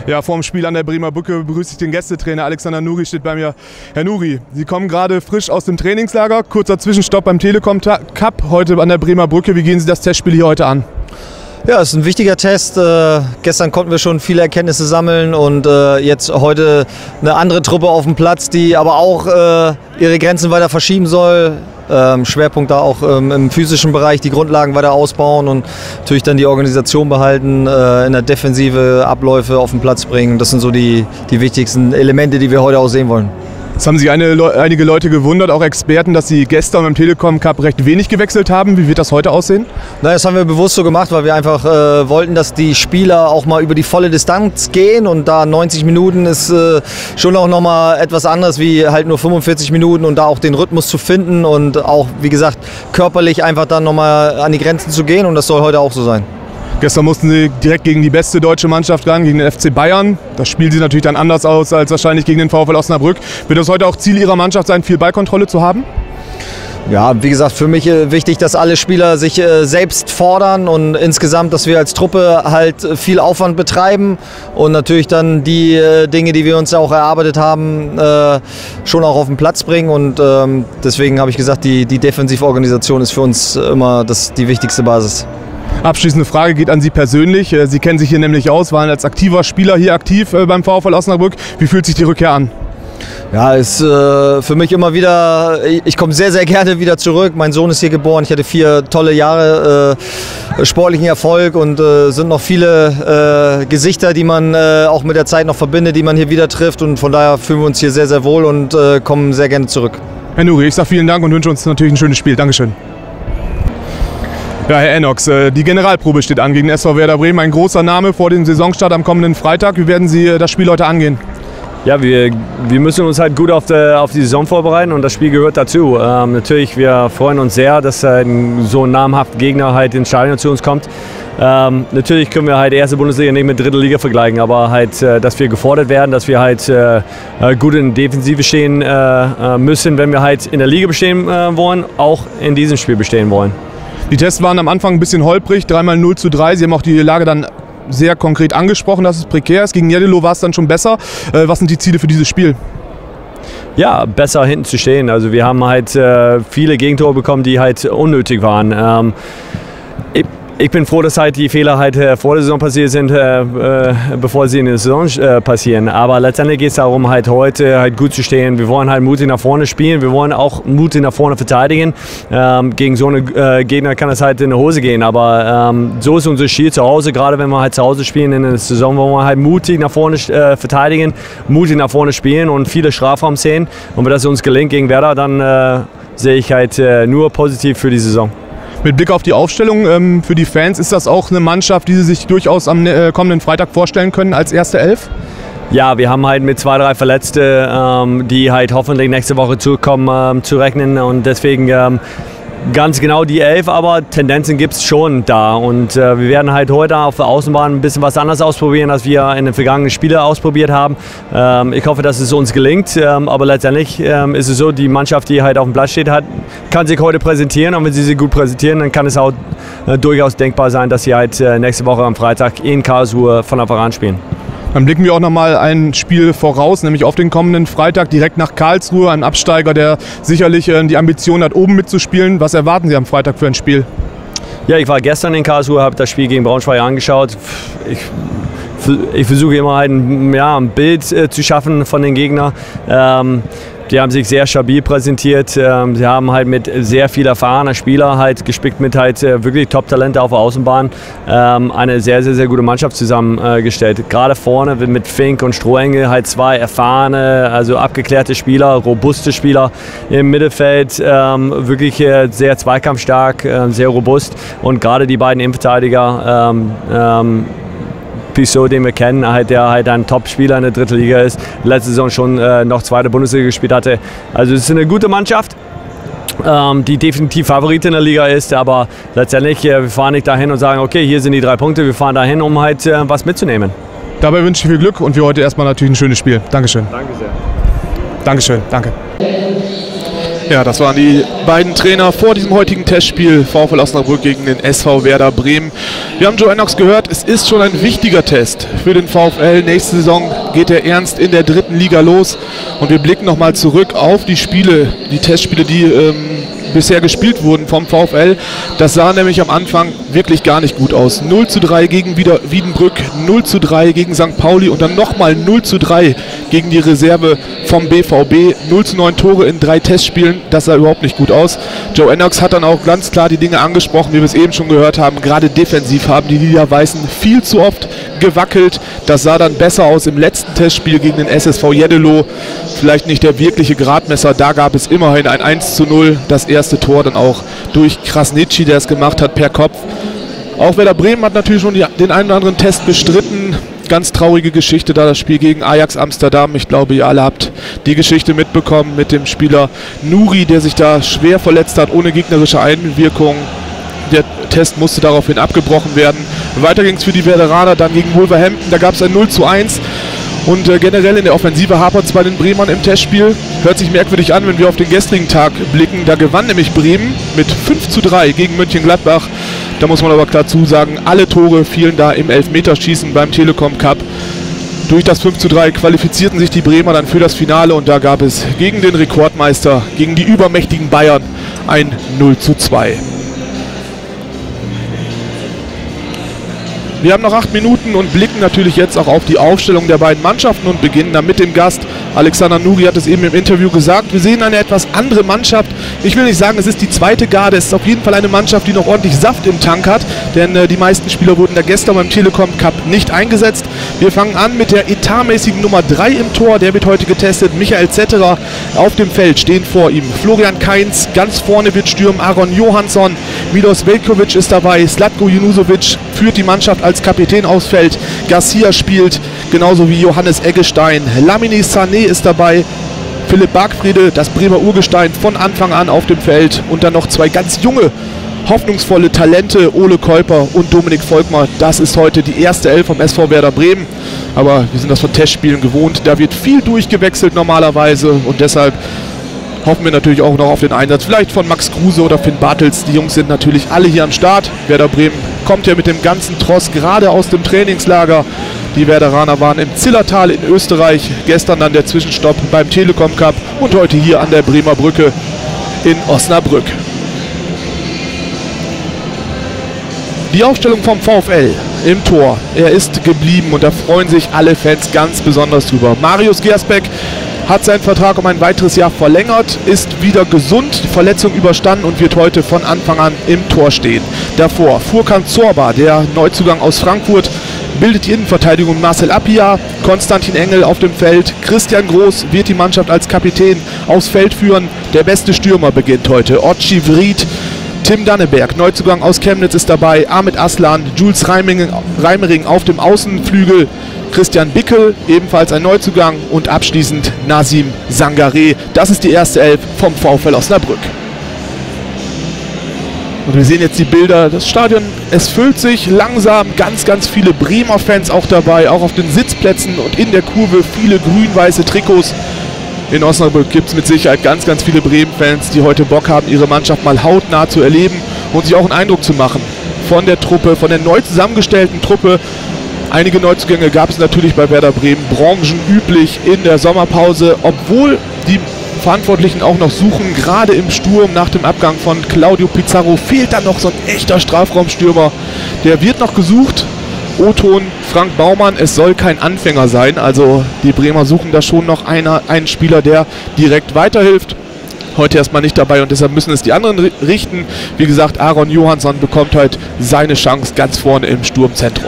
Ja, vor dem Spiel an der Bremer Brücke begrüße ich den Gästetrainer Alexander Nuri, steht bei mir. Herr Nuri, Sie kommen gerade frisch aus dem Trainingslager, kurzer Zwischenstopp beim Telekom Cup, heute an der Bremer Brücke. Wie gehen Sie das Testspiel hier heute an? Ja, es ist ein wichtiger Test. Gestern konnten wir schon viele Erkenntnisse sammeln und jetzt heute eine andere Truppe auf dem Platz, die aber auch ihre Grenzen weiter verschieben soll. Schwerpunkt da auch im physischen Bereich, die Grundlagen weiter ausbauen und natürlich dann die Organisation behalten, in der Defensive Abläufe auf den Platz bringen. Das sind so die wichtigsten Elemente, die wir heute auch sehen wollen. Es haben sich einige Leute gewundert, auch Experten, dass Sie gestern beim Telekom Cup recht wenig gewechselt haben. Wie wird das heute aussehen? Nein, das haben wir bewusst so gemacht, weil wir einfach wollten, dass die Spieler auch mal über die volle Distanz gehen. Und da 90 Minuten ist schon auch nochmal etwas anderes wie halt nur 45 Minuten und da auch den Rhythmus zu finden und auch, wie gesagt, körperlich einfach dann nochmal an die Grenzen zu gehen. Und das soll heute auch so sein. Gestern mussten Sie direkt gegen die beste deutsche Mannschaft ran, gegen den FC Bayern. Das Spiel sieht natürlich dann anders aus als wahrscheinlich gegen den VfL Osnabrück. Wird das heute auch Ziel Ihrer Mannschaft sein, viel Ballkontrolle zu haben? Ja, wie gesagt, für mich wichtig, dass alle Spieler sich selbst fordern und insgesamt, dass wir als Truppe halt viel Aufwand betreiben und natürlich dann die Dinge, die wir uns auch erarbeitet haben, schon auch auf den Platz bringen. Und deswegen habe ich gesagt, die Defensivorganisation ist für uns immer die wichtigste Basis. Abschließende Frage geht an Sie persönlich. Sie kennen sich hier nämlich aus, waren als aktiver Spieler hier aktiv beim VfL Osnabrück. Wie fühlt sich die Rückkehr an? Ja, ist für mich immer wieder, ich komme sehr, sehr gerne wieder zurück. Mein Sohn ist hier geboren, ich hatte 4 tolle Jahre sportlichen Erfolg und sind noch viele Gesichter, die man auch mit der Zeit noch verbindet, die man hier wieder trifft. Und von daher fühlen wir uns hier sehr, sehr wohl und kommen sehr gerne zurück. Herr Nuri, ich sage vielen Dank und wünsche uns natürlich ein schönes Spiel. Dankeschön. Ja, Herr Enox, die Generalprobe steht an gegen SV Werder Bremen. Ein großer Name vor dem Saisonstart am kommenden Freitag. Wie werden Sie das Spiel heute angehen? Ja, wir müssen uns halt gut auf die Saison vorbereiten und das Spiel gehört dazu. Natürlich, wir freuen uns sehr, dass so ein namhafter Gegner halt ins Stadion zu uns kommt. Natürlich können wir halt erste Bundesliga nicht mit dritte Liga vergleichen, aber halt, dass wir gefordert werden, dass wir halt gut in Defensive stehen müssen, wenn wir halt in der Liga bestehen wollen, auch in diesem Spiel bestehen wollen. Die Tests waren am Anfang ein bisschen holprig, 3-mal 0:3. Sie haben auch die Lage dann sehr konkret angesprochen, dass es prekär ist. Gegen Jeddelo war es dann schon besser. Was sind die Ziele für dieses Spiel? Ja, besser hinten zu stehen. Also wir haben halt viele Gegentore bekommen, die halt unnötig waren. Ich bin froh, dass halt die Fehler halt vor der Saison passiert sind, bevor sie in der Saison passieren. Aber letztendlich geht es darum, halt heute halt gut zu stehen. Wir wollen halt mutig nach vorne spielen. Wir wollen auch mutig nach vorne verteidigen. Gegen so eine Gegner kann es halt in die Hose gehen. Aber so ist unser Ziel zu Hause. Gerade wenn wir halt zu Hause spielen in der Saison, wollen wir halt mutig nach vorne verteidigen, mutig nach vorne spielen und viele Strafraumszenen. Und wenn das uns gelingt gegen Werder, dann sehe ich halt nur positiv für die Saison. Mit Blick auf die Aufstellung für die Fans, ist das auch eine Mannschaft, die Sie sich durchaus am kommenden Freitag vorstellen können als erste Elf? Ja, wir haben halt mit 2, 3 Verletzte, die halt hoffentlich nächste Woche zurückkommen, zu rechnen und deswegen ganz genau die 11, aber Tendenzen gibt es schon da und wir werden halt heute auf der Außenbahn ein bisschen was anderes ausprobieren, als wir in den vergangenen Spielen ausprobiert haben. Ich hoffe, dass es uns gelingt, aber letztendlich ist es so, die Mannschaft, die halt auf dem Platz steht, kann sich heute präsentieren und wenn sie sich gut präsentieren, dann kann es auch durchaus denkbar sein, dass sie halt nächste Woche am Freitag in Karlsruhe von Anfang an spielen. Dann blicken wir auch noch mal ein Spiel voraus, nämlich auf den kommenden Freitag direkt nach Karlsruhe. Ein Absteiger, der sicherlich die Ambition hat, oben mitzuspielen. Was erwarten Sie am Freitag für ein Spiel? Ja, ich war gestern in Karlsruhe, habe das Spiel gegen Braunschweig angeschaut. Ich versuche immer halt ein Bild zu schaffen von den Gegnern. Die haben sich sehr stabil präsentiert. Sie haben halt mit sehr viel erfahrener Spieler halt gespickt mit halt wirklich Top-Talente auf der Außenbahn eine sehr, sehr, sehr gute Mannschaft zusammengestellt. Gerade vorne mit Fink und Strohengel halt 2 erfahrene, also abgeklärte Spieler, robuste Spieler im Mittelfeld, wirklich sehr zweikampfstark, sehr robust und gerade die beiden Innenverteidiger Pissot, den wir kennen, der halt ein Top-Spieler in der dritten Liga ist, letzte Saison schon noch zweite Bundesliga gespielt hatte. Also es ist eine gute Mannschaft, die definitiv Favorit in der Liga ist, aber letztendlich, wir fahren nicht dahin und sagen, okay, hier sind die 3 Punkte, wir fahren dahin, um halt was mitzunehmen. Dabei wünsche ich viel Glück und für heute erstmal natürlich ein schönes Spiel. Dankeschön. Danke sehr. Dankeschön, danke. Ja, das waren die beiden Trainer vor diesem heutigen Testspiel, VfL Osnabrück gegen den SV Werder Bremen. Wir haben Joe Ennox gehört, es ist schon ein wichtiger Test für den VfL. Nächste Saison geht der Ernst in der 3. Liga los und wir blicken nochmal zurück auf die Spiele, die Testspiele, die bisher gespielt wurden vom VfL. Das sah nämlich am Anfang wirklich gar nicht gut aus. 0:3 gegen Wiedenbrück, 0:3 gegen St. Pauli und dann nochmal 0:3 gegen die Reserve vom BVB. 0:9 Tore in 3 Testspielen, das sah überhaupt nicht gut aus. Joe Ennox hat dann auch ganz klar die Dinge angesprochen, wie wir es eben schon gehört haben. Gerade defensiv haben die Niederweißen viel zu oft gewackelt. Das sah dann besser aus im letzten Testspiel gegen den SSV Jeddelo. Vielleicht nicht der wirkliche Gradmesser, da gab es immerhin ein 1:0. Das erste Tor dann auch durch Krasnitschi, der es gemacht hat per Kopf. Auch Werder Bremen hat natürlich schon den einen oder anderen Test bestritten. Ganz traurige Geschichte da, das Spiel gegen Ajax Amsterdam. Ich glaube, ihr alle habt die Geschichte mitbekommen mit dem Spieler Nuri, der sich da schwer verletzt hat, ohne gegnerische Einwirkung. Der Test musste daraufhin abgebrochen werden. Weiter ging es für die Werderaner dann gegen Wolverhampton. Da gab es ein 0:1. Und generell in der Offensive hapert es bei den Bremern im Testspiel. Hört sich merkwürdig an, wenn wir auf den gestrigen Tag blicken. Da gewann nämlich Bremen mit 5:3 gegen Mönchengladbach. Da muss man aber klar zusagen, alle Tore fielen da im Elfmeterschießen beim Telekom Cup. Durch das 5:3 qualifizierten sich die Bremer dann für das Finale und da gab es gegen den Rekordmeister, gegen die übermächtigen Bayern ein 0:2. Wir haben noch 8 Minuten und blicken natürlich jetzt auch auf die Aufstellung der beiden Mannschaften und beginnen dann mit dem Gast. Alexander Nuri hat es eben im Interview gesagt, wir sehen eine etwas andere Mannschaft. Ich will nicht sagen, es ist die zweite Garde, es ist auf jeden Fall eine Mannschaft, die noch ordentlich Saft im Tank hat, denn die meisten Spieler wurden da gestern beim Telekom Cup nicht eingesetzt. Wir fangen an mit der etatmäßigen Nummer 3 im Tor, der wird heute getestet. Michael Zetterer auf dem Feld, stehen vor ihm Florian Kainz, ganz vorne wird stürmen Aaron Johansson, Milos Veljkovic ist dabei, Zlatko Junusovic führt die Mannschaft als Kapitän aufs Feld, Garcia spielt, genauso wie Johannes Eggestein, Lamine Sané ist dabei, Philipp Bargfriede, das Bremer Urgestein von Anfang an auf dem Feld und dann noch 2 ganz junge, hoffnungsvolle Talente, Ole Keuper und Dominik Volkmar. Das ist heute die erste Elf vom SV Werder Bremen, aber wir sind das von Testspielen gewohnt, da wird viel durchgewechselt normalerweise und deshalb hoffen wir natürlich auch noch auf den Einsatz, vielleicht von Max Kruse oder Finn Bartels. Die Jungs sind natürlich alle hier am Start. Werder Bremen kommt ja mit dem ganzen Tross gerade aus dem Trainingslager. Die Werderaner waren im Zillertal in Österreich. Gestern dann der Zwischenstopp beim Telekom Cup und heute hier an der Bremer Brücke in Osnabrück. Die Aufstellung vom VfL im Tor. Er ist geblieben und da freuen sich alle Fans ganz besonders drüber. Marius Gersbeck hat seinen Vertrag um ein weiteres Jahr verlängert, ist wieder gesund, die Verletzung überstanden und wird heute von Anfang an im Tor stehen. Davor Furkan Zorba, der Neuzugang aus Frankfurt, bildet die Innenverteidigung Marcel Appia, Konstantin Engel auf dem Feld, Christian Groß wird die Mannschaft als Kapitän aufs Feld führen. Der beste Stürmer beginnt heute, Otschi Vried. Tim Danneberg, Neuzugang aus Chemnitz, ist dabei, Ahmed Aslan, Jules Reimering auf dem Außenflügel, Christian Bickel, ebenfalls ein Neuzugang und abschließend Nasim Sangaré. Das ist die erste Elf vom VfL Osnabrück. Und wir sehen jetzt die Bilder, das Stadion, es füllt sich langsam, ganz, ganz viele Bremer Fans auch dabei, auch auf den Sitzplätzen und in der Kurve viele grün-weiße Trikots. In Osnabrück gibt es mit Sicherheit ganz, ganz viele Bremen-Fans, die heute Bock haben, ihre Mannschaft mal hautnah zu erleben und sich auch einen Eindruck zu machen von der Truppe, von der neu zusammengestellten Truppe. Einige Neuzugänge gab es natürlich bei Werder Bremen, branchenüblich in der Sommerpause, obwohl die Verantwortlichen auch noch suchen, gerade im Sturm nach dem Abgang von Claudio Pizarro fehlt dann noch so ein echter Strafraumstürmer. Der wird noch gesucht. O-Ton Frank Baumann, es soll kein Anfänger sein, also die Bremer suchen da schon noch einen Spieler, der direkt weiterhilft. Heute erstmal nicht dabei und deshalb müssen es die anderen richten. Wie gesagt, Aaron Johansson bekommt heute seine Chance ganz vorne im Sturmzentrum.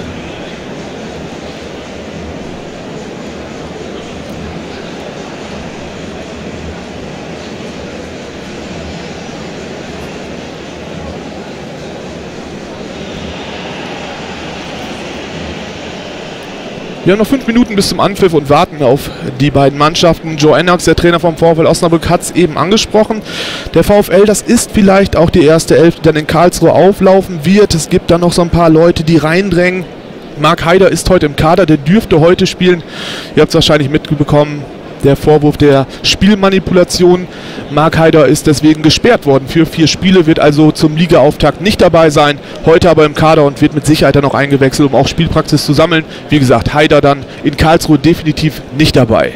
Wir haben noch 5 Minuten bis zum Anpfiff und warten auf die beiden Mannschaften. Joe Ennox, der Trainer vom VfL Osnabrück, hat es eben angesprochen. Der VfL, das ist vielleicht auch die erste Elf, die dann in Karlsruhe auflaufen wird. Es gibt da noch so ein paar Leute, die reindrängen. Marc Haider ist heute im Kader, der dürfte heute spielen. Ihr habt es wahrscheinlich mitbekommen. Der Vorwurf der Spielmanipulation. Marc Haider ist deswegen gesperrt worden für 4 Spiele, wird also zum Ligaauftakt nicht dabei sein, heute aber im Kader und wird mit Sicherheit dann noch eingewechselt, um auch Spielpraxis zu sammeln. Wie gesagt, Haider dann in Karlsruhe definitiv nicht dabei.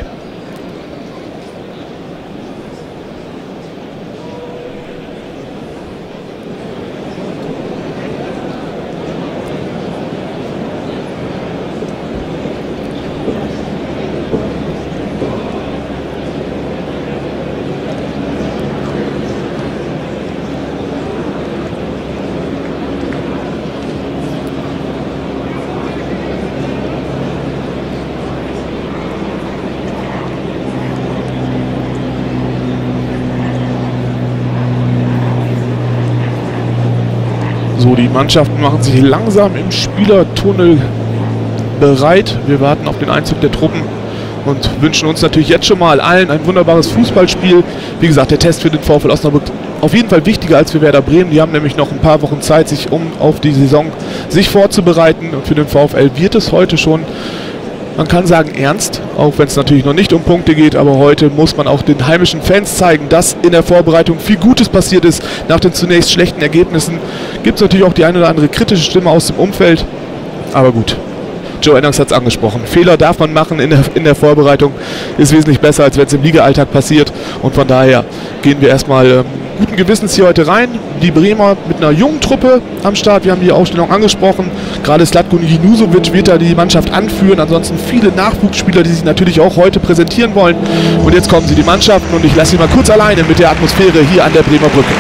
So, die Mannschaften machen sich langsam im Spielertunnel bereit. Wir warten auf den Einzug der Truppen und wünschen uns natürlich jetzt schon mal allen ein wunderbares Fußballspiel. Wie gesagt, der Test für den VfL Osnabrück auf jeden Fall wichtiger als für Werder Bremen. Die haben nämlich noch ein paar Wochen Zeit, sich auf die Saison vorzubereiten. Und für den VfL wird es heute schon, man kann sagen, ernst, auch wenn es natürlich noch nicht um Punkte geht, aber heute muss man auch den heimischen Fans zeigen, dass in der Vorbereitung viel Gutes passiert ist. Nach den zunächst schlechten Ergebnissen gibt es natürlich auch die eine oder andere kritische Stimme aus dem Umfeld, aber gut. Joe Ennox hat es angesprochen. Fehler darf man machen in der Vorbereitung. Ist wesentlich besser, als wenn es im Liga-Alltag passiert. Und von daher gehen wir erstmal guten Gewissens hier heute rein. Die Bremer mit einer jungen Truppe am Start. Wir haben die Aufstellung angesprochen. Gerade Zlatko Jinusovic wird da die Mannschaft anführen. Ansonsten viele Nachwuchsspieler, die sich natürlich auch heute präsentieren wollen. Und jetzt kommen sie, die Mannschaften. Und ich lasse sie mal kurz alleine mit der Atmosphäre hier an der Bremer Brücke.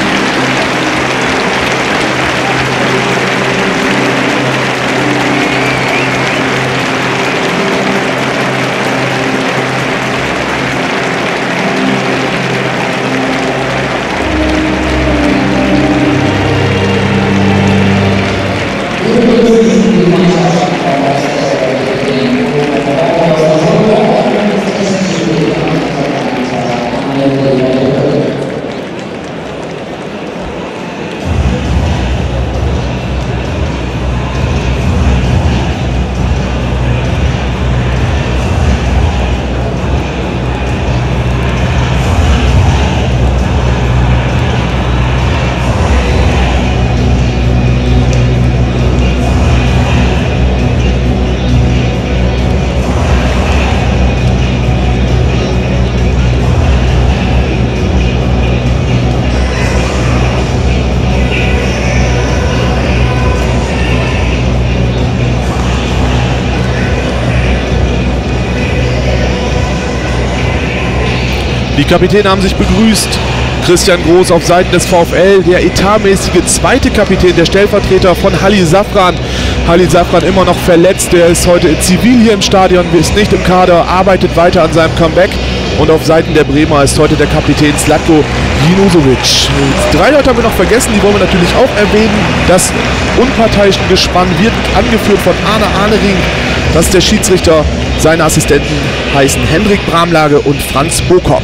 Die Kapitäne haben sich begrüßt. Christian Groß auf Seiten des VfL, der etatmäßige zweite Kapitän, der Stellvertreter von Halil Safran. Halil Safran immer noch verletzt, der ist heute in Zivil hier im Stadion, ist nicht im Kader, arbeitet weiter an seinem Comeback. Und auf Seiten der Bremer ist heute der Kapitän Zlatko Jinusovic. 3 Leute haben wir noch vergessen, die wollen wir natürlich auch erwähnen. Das unparteiische Gespann wird angeführt von Arne Arnering. Das ist der Schiedsrichter. Seine Assistenten heißen Hendrik Bramlage und Franz Bokop.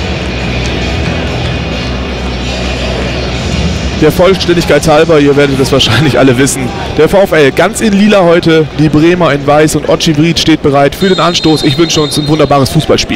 Der Vollständigkeit halber, ihr werdet es wahrscheinlich alle wissen, der VfL ganz in lila heute, die Bremer in weiß und Oci Vried steht bereit für den Anstoß. Ich wünsche uns ein wunderbares Fußballspiel.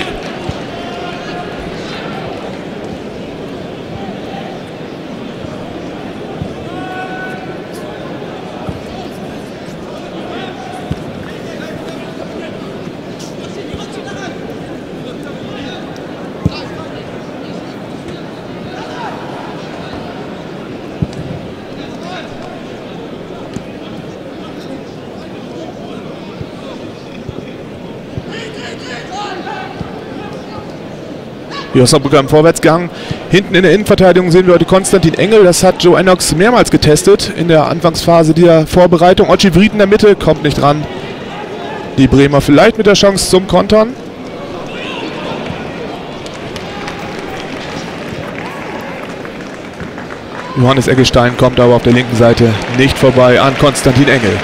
Die Osnabrücker im Vorwärtsgang. Hinten in der Innenverteidigung sehen wir heute Konstantin Engel. Das hat Joe Ennox mehrmals getestet in der Anfangsphase der Vorbereitung. Oci Vried in der Mitte, kommt nicht ran. Die Bremer vielleicht mit der Chance zum Kontern. Johannes Eggestein kommt aber auf der linken Seite nicht vorbei an Konstantin Engel.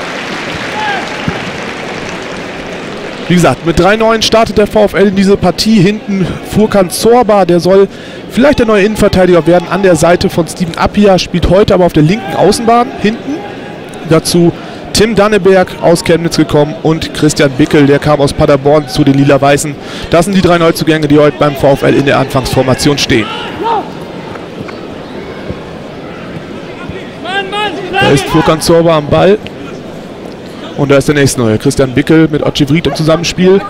Wie gesagt, mit 3 Neuen startet der VfL in diese Partie. Hinten Furkan Zorba, der soll vielleicht der neue Innenverteidiger werden an der Seite von Steven Appia, spielt heute aber auf der linken Außenbahn hinten. Dazu Tim Danneberg aus Chemnitz gekommen und Christian Bickel, der kam aus Paderborn zu den Lila-Weißen. Das sind die 3 Neuzugänge, die heute beim VfL in der Anfangsformation stehen. Da ist Furkan Zorba am Ball. Und da ist der nächste Neue, Christian Bickel mit Otschivrit im Zusammenspiel.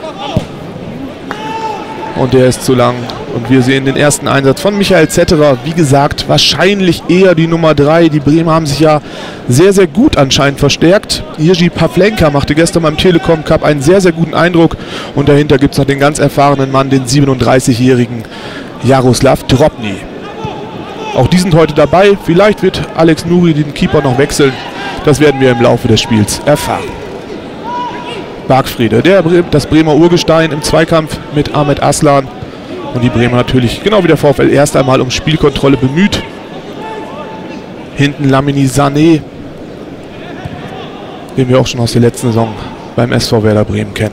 Und der ist zu lang. Und wir sehen den ersten Einsatz von Michael Zetterer. Wie gesagt, wahrscheinlich eher die Nummer 3. Die Bremer haben sich ja sehr, sehr gut anscheinend verstärkt. Jiří Pavlenka machte gestern beim Telekom Cup einen sehr, sehr guten Eindruck. Und dahinter gibt es noch den ganz erfahrenen Mann, den 37-jährigen Jaroslav Drobny. Auch die sind heute dabei. Vielleicht wird Alex Nuri den Keeper noch wechseln. Das werden wir im Laufe des Spiels erfahren. Bargfrede, das Bremer Urgestein im Zweikampf mit Ahmed Aslan. Und die Bremer natürlich, genau wie der VfL, erst einmal um Spielkontrolle bemüht. Hinten Lamini Sané, den wir auch schon aus der letzten Saison beim SV Werder Bremen kennen.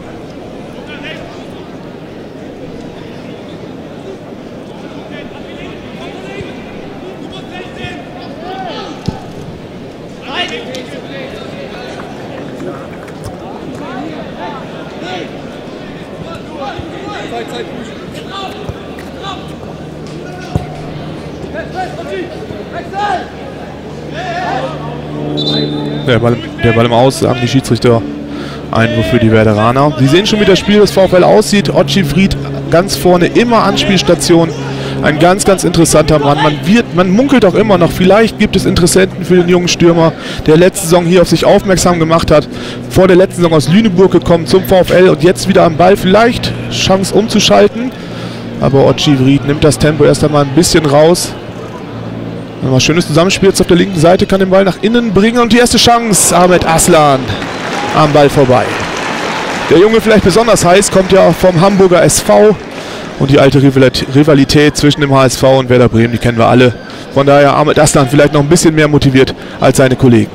Der Ball im Aus, sagen die Schiedsrichter, Einwurf für die Werderaner. Sie sehen schon, wie das Spiel des VfL aussieht. Otschivrit ganz vorne, immer Anspielstation. Ein ganz, ganz interessanter Mann. Man munkelt auch immer noch, vielleicht gibt es Interessenten für den jungen Stürmer, der letzte Saison hier auf sich aufmerksam gemacht hat. Vor der letzten Saison aus Lüneburg gekommen zum VfL und jetzt wieder am Ball. Vielleicht Chance umzuschalten. Aber Otschivrit nimmt das Tempo erst einmal ein bisschen raus. Ein schönes Zusammenspiel jetzt auf der linken Seite, kann den Ball nach innen bringen und die erste Chance, Ahmed Aslan am Ball vorbei. Der Junge vielleicht besonders heiß, kommt ja vom Hamburger SV und die alte Rivalität zwischen dem HSV und Werder Bremen, die kennen wir alle. Von daher Ahmed Aslan vielleicht noch ein bisschen mehr motiviert als seine Kollegen.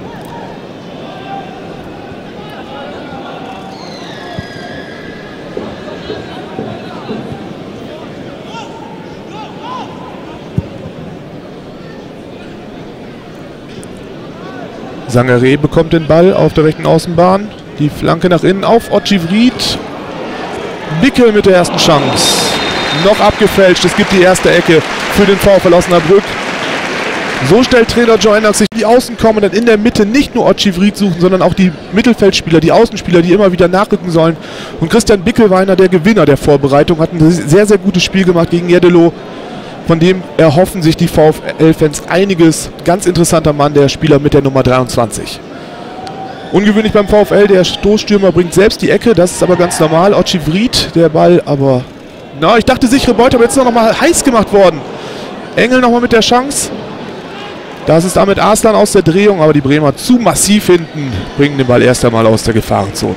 Sangaré bekommt den Ball auf der rechten Außenbahn. Die Flanke nach innen auf Otschivrit. Bickel mit der ersten Chance. Noch abgefälscht. Es gibt die erste Ecke für den VfL Osnabrück. So stellt Trainer Joe Ennox sich die Außen kommen und dann in der Mitte nicht nur Otschivrit suchen, sondern auch die Mittelfeldspieler, die Außenspieler, die immer wieder nachrücken sollen. Und Christian Bickel war einer der Gewinner der Vorbereitung. Hat ein sehr, sehr gutes Spiel gemacht gegen Jeddelo. Von dem erhoffen sich die VfL-Fans einiges. Ganz interessanter Mann, der Spieler mit der Nummer 23. Ungewöhnlich beim VfL, der Stoßstürmer bringt selbst die Ecke, das ist aber ganz normal. Otschivrit, der Ball aber... Na, ich dachte sichere Beute, aber jetzt ist noch mal heiß gemacht worden. Engel nochmal mit der Chance. Das ist Ahmed Aslan aus der Drehung, aber die Bremer zu massiv hinten, bringen den Ball erst einmal aus der Gefahrenzone.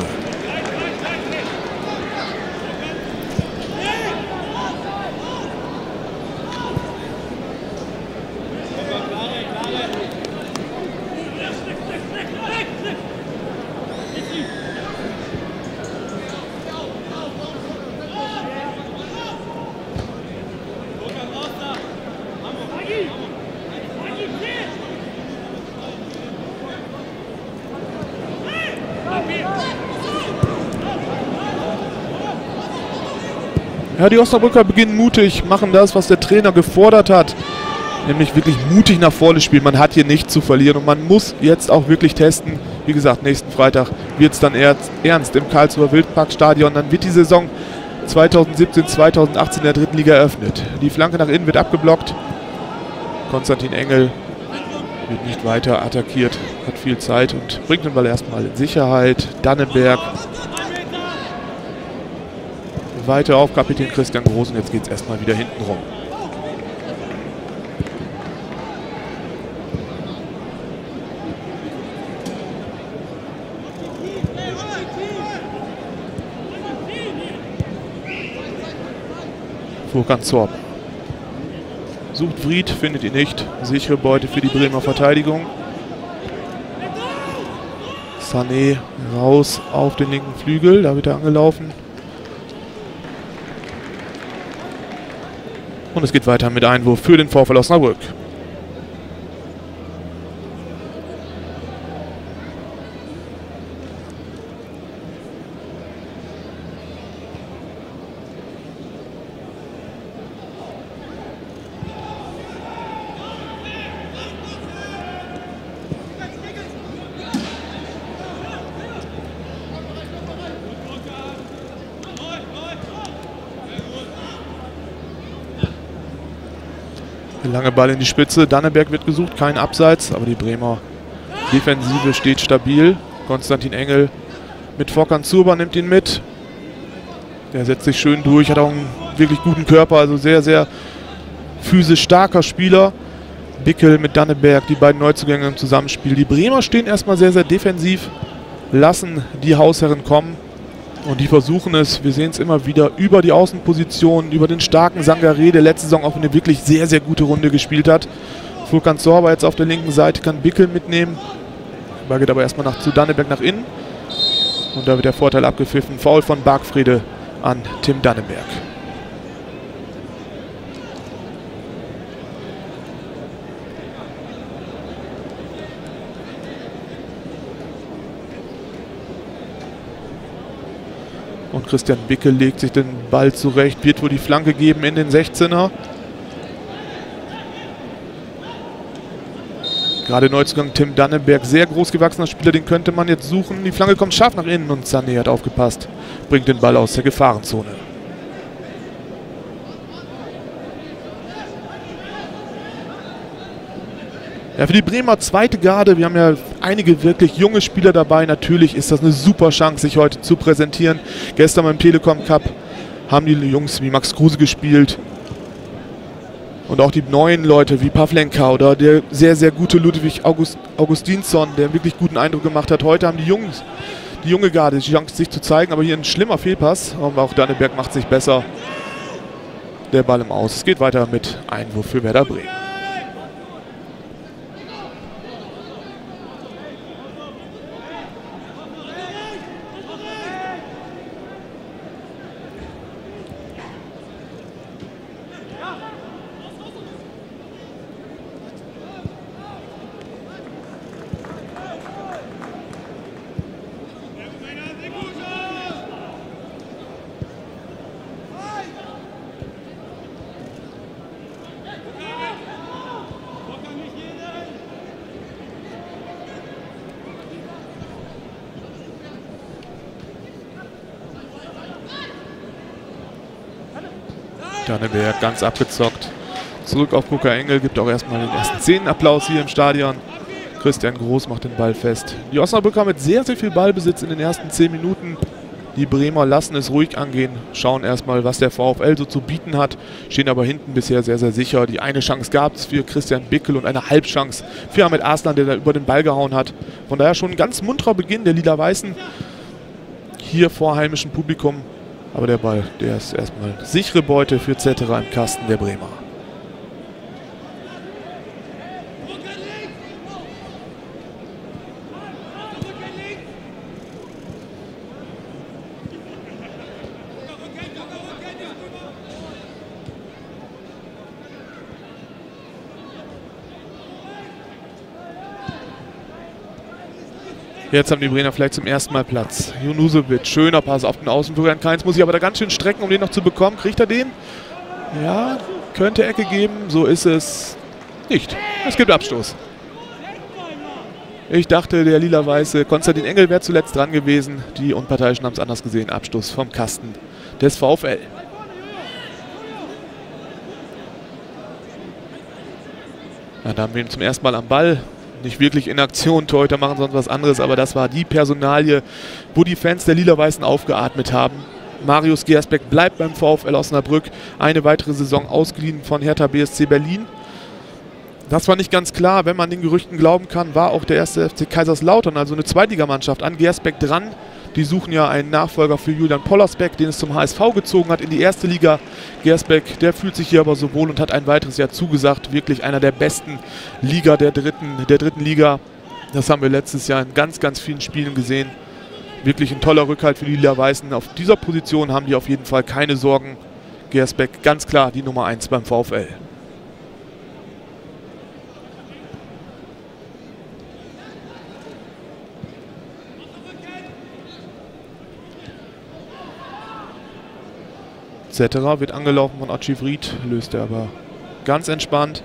Ja, die Osnabrücker beginnen mutig, machen das, was der Trainer gefordert hat. Nämlich wirklich mutig nach vorne spielen. Man hat hier nichts zu verlieren und man muss jetzt auch wirklich testen. Wie gesagt, nächsten Freitag wird es dann ernst im Karlsruher Wildparkstadion. Dann wird die Saison 2017, 2018 in der dritten Liga eröffnet. Die Flanke nach innen wird abgeblockt. Konstantin Engel wird nicht weiter attackiert, hat viel Zeit und bringt den Ball erstmal in Sicherheit. Dannenberg weiter auf Kapitän Christian Groß und jetzt geht es erstmal wieder hinten rum. Furkan Zorba sucht Vried, findet ihn nicht. Sichere Beute für die Bremer Verteidigung. Sané raus auf den linken Flügel, da wird er angelaufen. Und es geht weiter mit Einwurf für den VfL Osnabrück. Der lange Ball in die Spitze. Danneberg wird gesucht, kein Abseits, aber die Bremer Defensive steht stabil. Konstantin Engel mit Volkan Zurban nimmt ihn mit. Der setzt sich schön durch, hat auch einen wirklich guten Körper, also sehr, sehr physisch starker Spieler. Bickel mit Danneberg, die beiden Neuzugänge im Zusammenspiel. Die Bremer stehen erstmal sehr, sehr defensiv, lassen die Hausherren kommen und die versuchen es, wir sehen es immer wieder, über die Außenposition, über den starken Sangaré, der letzte Saison auch eine wirklich sehr, sehr gute Runde gespielt hat. Volkan Zurban jetzt auf der linken Seite, kann Bickel mitnehmen. Ball geht aber erstmal zu Danneberg nach innen. Und da wird der Vorteil abgepfiffen. Foul von Bargfrede an Tim Danneberg. Und Christian Bickel legt sich den Ball zurecht, wird wohl die Flanke geben in den 16er. Gerade Neuzugang Tim Danneberg, sehr groß gewachsener Spieler, den könnte man jetzt suchen. Die Flanke kommt scharf nach innen und Sané hat aufgepasst. Bringt den Ball aus der Gefahrenzone. Ja, für die Bremer zweite Garde, wir haben ja einige wirklich junge Spieler dabei. Natürlich ist das eine super Chance, sich heute zu präsentieren. Gestern beim Telekom Cup haben die Jungs wie Max Kruse gespielt. Und auch die neuen Leute wie Pavlenka oder der sehr, sehr gute Ludwig Augustinsson, der einen wirklich guten Eindruck gemacht hat. Heute haben die junge Garde die Chance, sich zu zeigen. Aber hier ein schlimmer Fehlpass. Aber auch Danneberg macht sich besser. Der Ball im Aus. Es geht weiter mit Einwurf für Werder Bremen. Danneberg ganz abgezockt. Zurück auf Buka Engel, gibt auch erstmal den ersten Szenenapplaus hier im Stadion. Christian Groß macht den Ball fest. Die Osnabrücker mit sehr, sehr viel Ballbesitz in den ersten 10 Minuten. Die Bremer lassen es ruhig angehen, schauen erstmal, was der VfL so zu bieten hat, stehen aber hinten bisher sehr, sehr sicher. Die eine Chance gab es für Christian Bickel und eine Halbchance für Ahmed Arslan, der da über den Ball gehauen hat. Von daher schon ein ganz munterer Beginn der Lila-Weißen hier vor heimischem Publikum. Aber der Ball, der ist erstmal sichere Beute für Zetterer im Kasten der Bremer. Jetzt haben die Bremer vielleicht zum ersten Mal Platz. Junusovic, schöner Pass auf den Außenflügel an Keins, muss sich aber da ganz schön strecken, um den noch zu bekommen. Kriegt er den? Ja, könnte Ecke geben, so ist es nicht. Es gibt Abstoß. Ich dachte, der lila-weiße Konstantin Engel wäre zuletzt dran gewesen. Die Unparteiischen haben es anders gesehen. Abstoß vom Kasten des VfL. Ja, da haben wir ihn zum ersten Mal am Ball. Nicht wirklich in Aktion, Torhüter machen sonst was anderes, aber das war die Personalie, wo die Fans der Lila-Weißen aufgeatmet haben. Marius Gersbeck bleibt beim VfL Osnabrück, eine weitere Saison ausgeliehen von Hertha BSC Berlin. Das war nicht ganz klar, wenn man den Gerüchten glauben kann, war auch der erste FC Kaiserslautern, also eine Zweitligamannschaft, an Gersbeck dran. Die suchen ja einen Nachfolger für Julian Pollersbeck, den es zum HSV gezogen hat in die erste Liga. Gersbeck, der fühlt sich hier aber so wohl und hat ein weiteres Jahr zugesagt. Wirklich einer der besten Liga der dritten Liga. Das haben wir letztes Jahr in ganz, ganz vielen Spielen gesehen. Wirklich ein toller Rückhalt für die Lila-Weißen. Auf dieser Position haben die auf jeden Fall keine Sorgen. Gersbeck ganz klar die Nummer 1 beim VfL. Zetterer wird angelaufen von Otschifried, löst er aber ganz entspannt.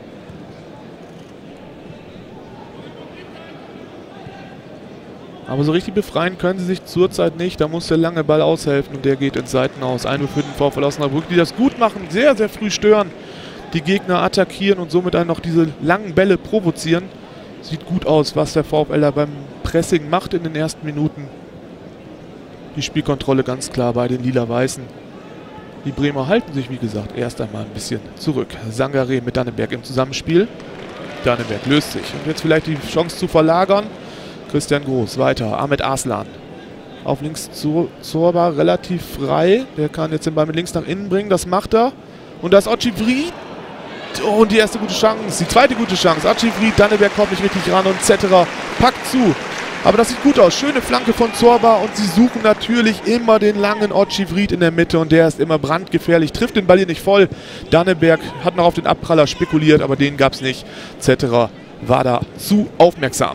Aber so richtig befreien können sie sich zurzeit nicht. Da muss der lange Ball aushelfen und der geht ins Seitenaus. Einwurf für den VfL Osnabrück, die das gut machen, sehr, sehr früh stören. die Gegner attackieren und somit dann noch diese langen Bälle provozieren. Sieht gut aus, was der VfL da beim Pressing macht in den ersten Minuten. Die Spielkontrolle ganz klar bei den Lila-Weißen. Die Bremer halten sich, wie gesagt, erst einmal ein bisschen zurück. Sangaré mit Danneberg im Zusammenspiel. Danneberg löst sich. Und jetzt vielleicht die Chance zu verlagern. Christian Groß weiter. Ahmed Arslan. Auf links zu Zorba relativ frei. Der kann jetzt den Ball mit links nach innen bringen. Das macht er. Und da ist Otschivri. Oh, und die erste gute Chance. Die zweite gute Chance. Otschivri, Danneberg kommt nicht richtig ran und Zetterer packt zu. Aber das sieht gut aus. Schöne Flanke von Zorba und sie suchen natürlich immer den langen Otschivried in der Mitte und der ist immer brandgefährlich. Trifft den Ball hier nicht voll. Danneberg hat noch auf den Abpraller spekuliert, aber den gab es nicht. Zetterer war da zu aufmerksam.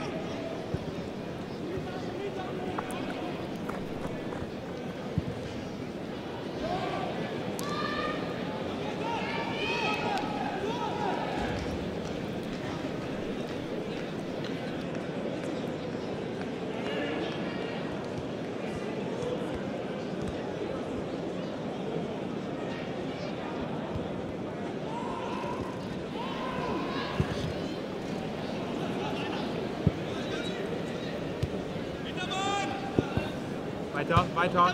Weiter.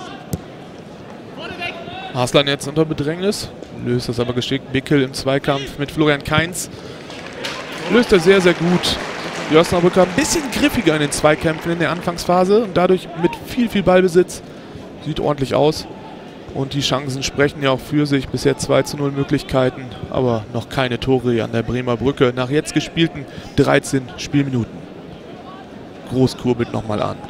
Arslan jetzt unter Bedrängnis. Löst das aber geschickt. Bickel im Zweikampf mit Florian Kainz. Löst er sehr, sehr gut. Die Osnabrücker ein bisschen griffiger in den Zweikämpfen in der Anfangsphase und dadurch mit viel Ballbesitz. Sieht ordentlich aus. Und die Chancen sprechen ja auch für sich. Bisher 2:0 Möglichkeiten, aber noch keine Tore an der Bremer Brücke. Nach jetzt gespielten 13 Spielminuten. Groß kurbelt nochmal an.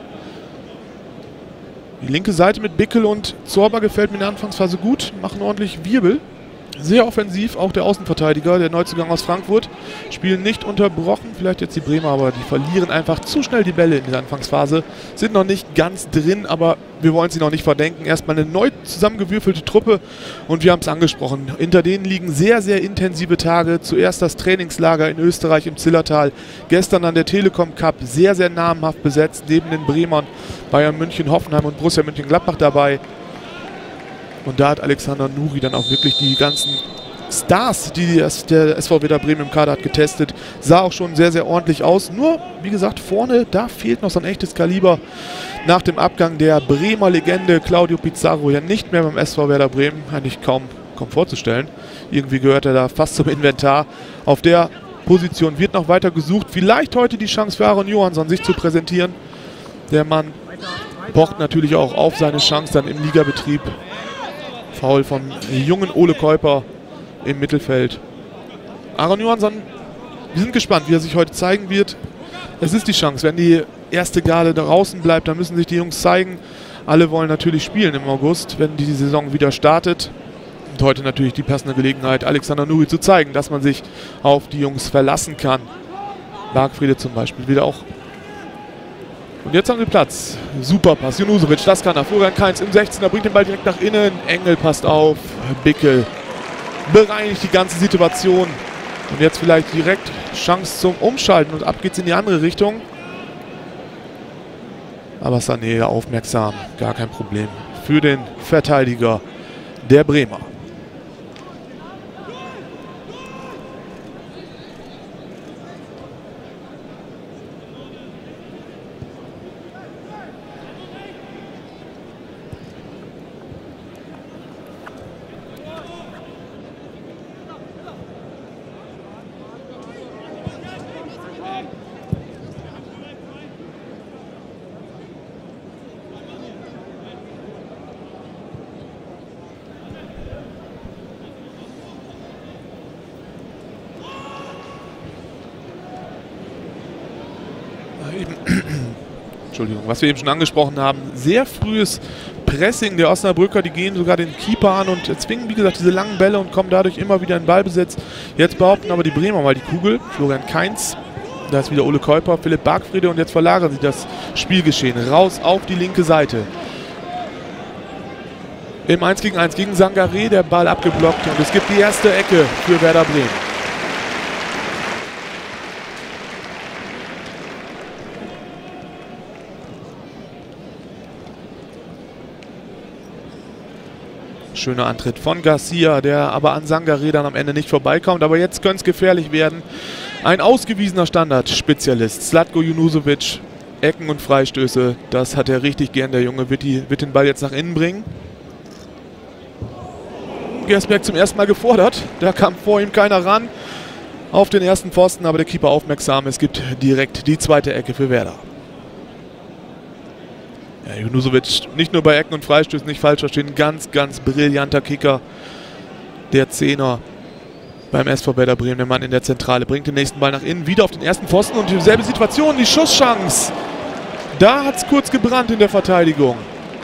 Die linke Seite mit Bickel und Zorba gefällt mir in der Anfangsphase gut. Machen ordentlich Wirbel. Sehr offensiv, auch der Außenverteidiger, der Neuzugang aus Frankfurt. Spielen nicht unterbrochen, vielleicht jetzt die Bremer, aber die verlieren einfach zu schnell die Bälle in der Anfangsphase. Sind noch nicht ganz drin, aber wir wollen sie noch nicht verdenken. Erstmal eine neu zusammengewürfelte Truppe und wir haben es angesprochen. Hinter denen liegen sehr, sehr intensive Tage. Zuerst das Trainingslager in Österreich im Zillertal. Gestern an der Telekom Cup, sehr, sehr namhaft besetzt. Neben den Bremern Bayern München, Hoffenheim und Borussia Mönchengladbach dabei. Und da hat Alexander Nuri dann auch wirklich die ganzen Stars, die der SV Werder Bremen im Kader hat, getestet. Sah auch schon sehr, sehr ordentlich aus. Nur, wie gesagt, vorne, da fehlt noch so ein echtes Kaliber. Nach dem Abgang der Bremer Legende Claudio Pizarro ja nicht mehr beim SV Werder Bremen. Eigentlich kaum vorzustellen. Irgendwie gehört er da fast zum Inventar. Auf der Position wird noch weiter gesucht. Vielleicht heute die Chance für Aaron Johansson, sich zu präsentieren. Der Mann pocht natürlich auch auf seine Chance dann im Ligabetrieb. Foul von jungen Ole Keuper im Mittelfeld. Aaron Johansson, wir sind gespannt, wie er sich heute zeigen wird. Es ist die Chance, wenn die erste Garde draußen bleibt, dann müssen sich die Jungs zeigen. Alle wollen natürlich spielen im August, wenn die Saison wieder startet. Und heute natürlich die passende Gelegenheit, Alexander Nuri zu zeigen, dass man sich auf die Jungs verlassen kann. Bargfriede zum Beispiel wieder auch. Und jetzt haben wir Platz. Super Pass. Junusovic, das kann er. Florian Kainz im 16er, bringt den Ball direkt nach innen. Engel passt auf. Bickel bereinigt die ganze Situation. Und jetzt vielleicht direkt Chance zum Umschalten. Und ab geht's in die andere Richtung. Aber Sané aufmerksam. Gar kein Problem für den Verteidiger der Bremer. Entschuldigung, was wir eben schon angesprochen haben, sehr frühes Pressing der Osnabrücker, die gehen sogar den Keeper an und zwingen, wie gesagt, diese langen Bälle und kommen dadurch immer wieder in Ballbesitz. Jetzt behaupten aber die Bremer mal die Kugel. Florian Kainz, da ist wieder Ole Keuper, Philipp Bargfriede und jetzt verlagern sie das Spielgeschehen raus auf die linke Seite. Im 1 gegen 1 gegen Sangaré, der Ball abgeblockt und es gibt die erste Ecke für Werder Bremen. Schöner Antritt von Garcia, der aber an Sangaré dann am Ende nicht vorbeikommt. Aber jetzt könnte es gefährlich werden. Ein ausgewiesener Standardspezialist, Zlatko Junusovic. Ecken und Freistöße, das hat er richtig gern. Der Junge wird den Ball jetzt nach innen bringen. Gersberg zum ersten Mal gefordert. Da kam vor ihm keiner ran auf den ersten Pfosten, aber der Keeper aufmerksam. Es gibt direkt die zweite Ecke für Werder. Ja, Junusovic nicht nur bei Ecken und Freistößen, nicht falsch verstehen, ganz brillanter Kicker. Der Zehner beim SV Werder Bremen, der Mann in der Zentrale, bringt den nächsten Ball nach innen, wieder auf den ersten Pfosten und dieselbe Situation, die Schusschance. Da hat es kurz gebrannt in der Verteidigung.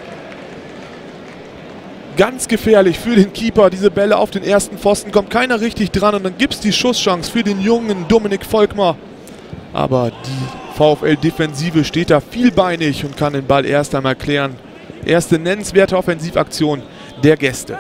Ganz gefährlich für den Keeper, diese Bälle auf den ersten Pfosten, kommt keiner richtig dran und dann gibt es die Schusschance für den jungen Dominik Volkmar. Aber die VfL-Defensive steht da vielbeinig und kann den Ball erst einmal klären. Erste nennenswerte Offensivaktion der Gäste.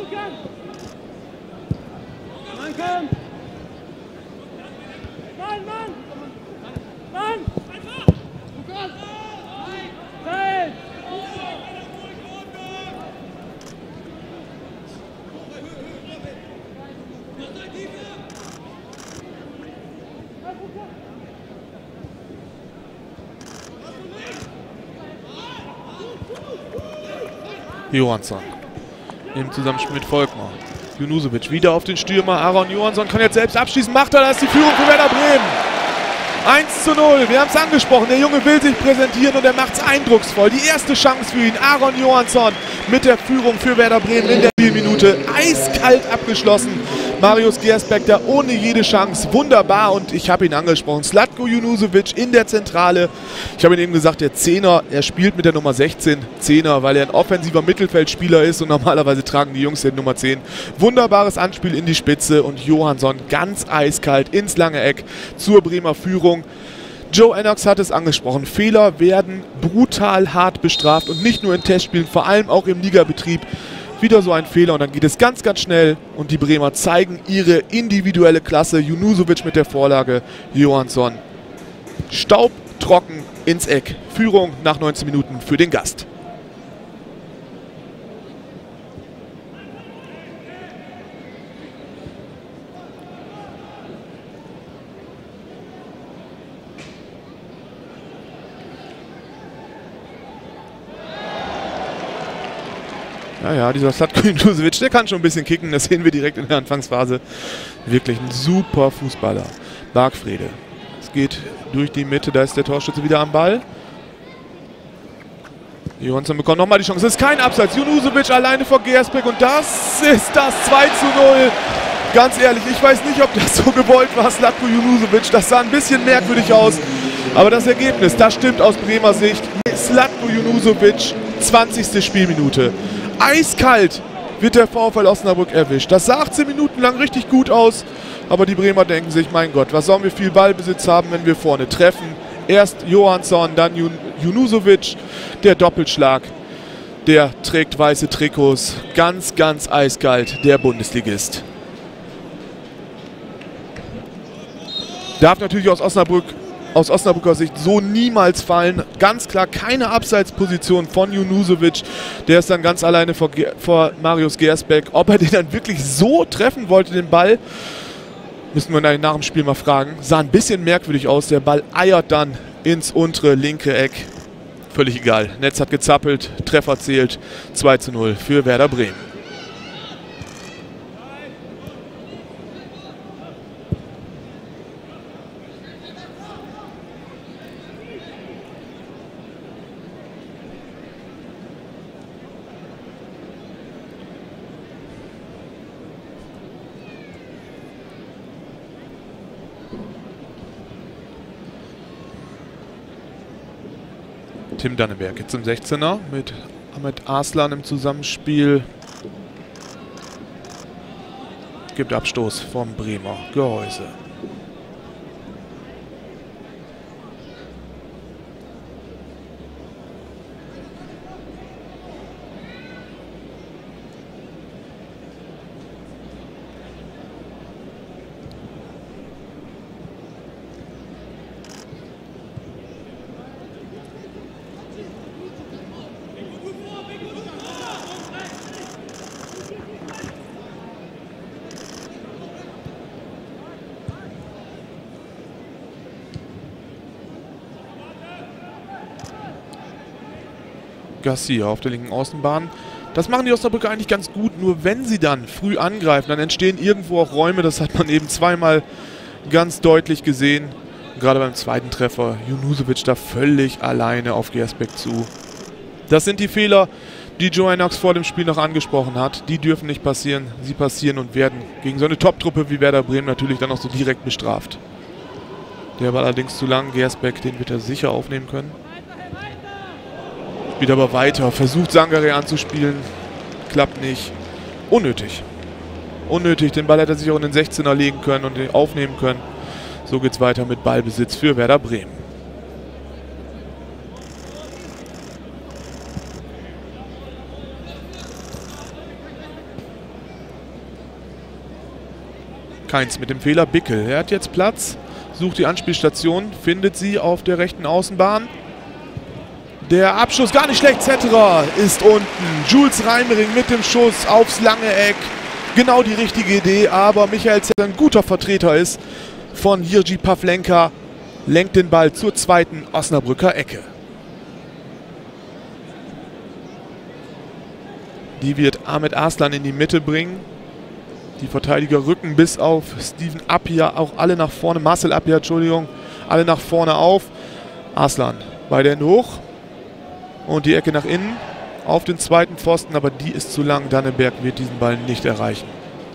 Johansson im Zusammenspiel mit Volkmar. Junusovic wieder auf den Stürmer. Aaron Johansson kann jetzt selbst abschließen. Macht er, das ist die Führung für Werder Bremen. 1:0, wir haben es angesprochen. Der Junge will sich präsentieren und er macht es eindrucksvoll. Die erste Chance für ihn, Aaron Johansson mit der Führung für Werder Bremen in der Spielminute. Eiskalt abgeschlossen. Marius Gersbeck da ohne jede Chance. Wunderbar und ich habe ihn angesprochen. Zlatko Junusovic in der Zentrale. Ich habe ihn eben gesagt, der Zehner, er spielt mit der Nummer 16. Zehner, weil er ein offensiver Mittelfeldspieler ist und normalerweise tragen die Jungs den Nummer 10. Wunderbares Anspiel in die Spitze und Johansson ganz eiskalt ins lange Eck zur Bremer Führung. Joe Ennox hat es angesprochen. Fehler werden brutal hart bestraft und nicht nur in Testspielen, vor allem auch im Ligabetrieb. Wieder so ein Fehler und dann geht es ganz schnell und die Bremer zeigen ihre individuelle Klasse. Junusovic mit der Vorlage, Johansson staubtrocken ins Eck. Führung nach 19 Minuten für den Gast. Ja, dieser Zlatko Junusovic, der kann schon ein bisschen kicken, das sehen wir direkt in der Anfangsphase. Wirklich ein super Fußballer. Bargfrede. Es geht durch die Mitte, da ist der Torschütze wieder am Ball. Johansson bekommt nochmal die Chance. Es ist kein Abseits. Junusovic alleine vor Gersbeck und das ist das 2:0. Ganz ehrlich, ich weiß nicht, ob das so gewollt war, Zlatko Junusovic. Das sah ein bisschen merkwürdig aus. Aber das Ergebnis, das stimmt aus Bremer Sicht. Zlatko Junusovic, 20. Spielminute. Eiskalt wird der VfL Osnabrück erwischt. Das sah 18 Minuten lang richtig gut aus, aber die Bremer denken sich, mein Gott, was sollen wir viel Ballbesitz haben, wenn wir vorne treffen. Erst Johansson, dann Junusovic, der Doppelschlag, der trägt weiße Trikots, ganz eiskalt, der Bundesligist. Darf natürlich aus Osnabrücker Sicht so niemals fallen. Ganz klar keine Abseitsposition von Junusovic. Der ist dann ganz alleine vor Marius Gersbeck. Ob er den dann wirklich so treffen wollte, den Ball, müssen wir nach dem Spiel mal fragen. Sah ein bisschen merkwürdig aus. Der Ball eiert dann ins untere linke Eck. Völlig egal. Netz hat gezappelt, Treffer zählt. 2:0 für Werder Bremen. Tim Dannenberg jetzt im 16er mit Ahmed Arslan im Zusammenspiel. Gibt Abstoß vom Bremer Gehäuse. Garcia auf der linken Außenbahn. Das machen die Osnabrücker eigentlich ganz gut, nur wenn sie dann früh angreifen, dann entstehen irgendwo auch Räume. Das hat man eben zweimal ganz deutlich gesehen. Gerade beim zweiten Treffer, Junusovic da völlig alleine auf Gersbeck zu. Das sind die Fehler, die Joe Ennox vor dem Spiel noch angesprochen hat. Die dürfen nicht passieren, sie passieren und werden gegen so eine Top-Truppe wie Werder Bremen natürlich dann auch so direkt bestraft. Der war allerdings zu lang, Gersbeck, den wird er sicher aufnehmen können. Spielt aber weiter, versucht Sangaré anzuspielen, klappt nicht. Unnötig. Unnötig, den Ball hätte er sich auch in den 16er legen können und aufnehmen können. So geht's weiter mit Ballbesitz für Werder Bremen. Keins mit dem Fehler, Bickel. Er hat jetzt Platz, sucht die Anspielstation, findet sie auf der rechten Außenbahn. Der Abschuss gar nicht schlecht, Zetterer ist unten. Jules Reimering mit dem Schuss aufs lange Eck. Genau die richtige Idee, aber Michael Zetterer ein guter Vertreter ist von Jirgi Pavlenka, lenkt den Ball zur zweiten Osnabrücker Ecke. Die wird Ahmed Arslan in die Mitte bringen. Die Verteidiger rücken bis auf Steven Appia auch alle nach vorne, Marcel Appia, Entschuldigung, alle nach vorne auf. Arslan bei den hoch und die Ecke nach innen auf den zweiten Pfosten, aber die ist zu lang. Danneberg wird diesen Ball nicht erreichen.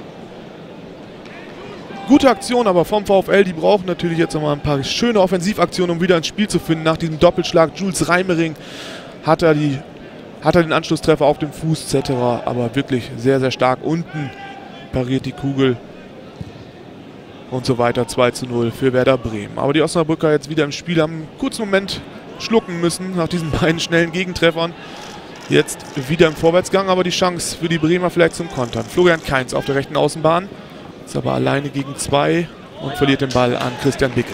Gute Aktion aber vom VfL, die brauchen natürlich jetzt nochmal ein paar schöne Offensivaktionen, um wieder ins Spiel zu finden. Nach diesem Doppelschlag Jules Reimering hat er den Anschlusstreffer auf dem Fuß, Zetterer, aber wirklich sehr, sehr stark unten. Pariert die Kugel und so weiter. 2:0 für Werder Bremen. Aber die Osnabrücker jetzt wieder im Spiel, haben einen kurzen Moment schlucken müssen nach diesen beiden schnellen Gegentreffern. Jetzt wieder im Vorwärtsgang, aber die Chance für die Bremer vielleicht zum Kontern. Florian Kainz auf der rechten Außenbahn, ist aber alleine gegen zwei und verliert den Ball an Christian Bickel.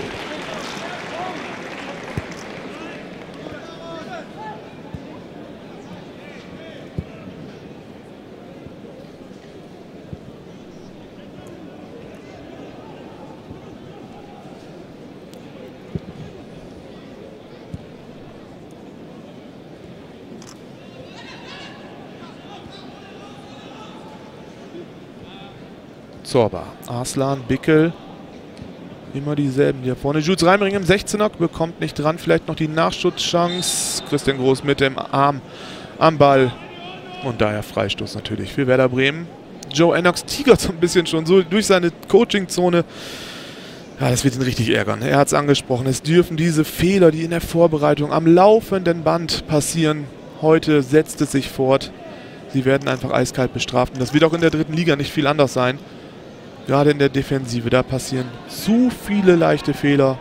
Zorba, Arslan, Bickel, immer dieselben hier vorne. Jules Reimering im 16er, bekommt nicht dran, vielleicht noch die Nachschutzchance. Christian Groß mit dem Arm am Ball und daher Freistoß natürlich für Werder Bremen. Joe Ennox tigert so ein bisschen schon so durch seine Coachingzone. Ja, das wird ihn richtig ärgern. Er hat es angesprochen, es dürfen diese Fehler, die in der Vorbereitung am laufenden Band passieren, heute setzt es sich fort. Sie werden einfach eiskalt bestraft und das wird auch in der dritten Liga nicht viel anders sein. Gerade in der Defensive, da passieren zu viele leichte Fehler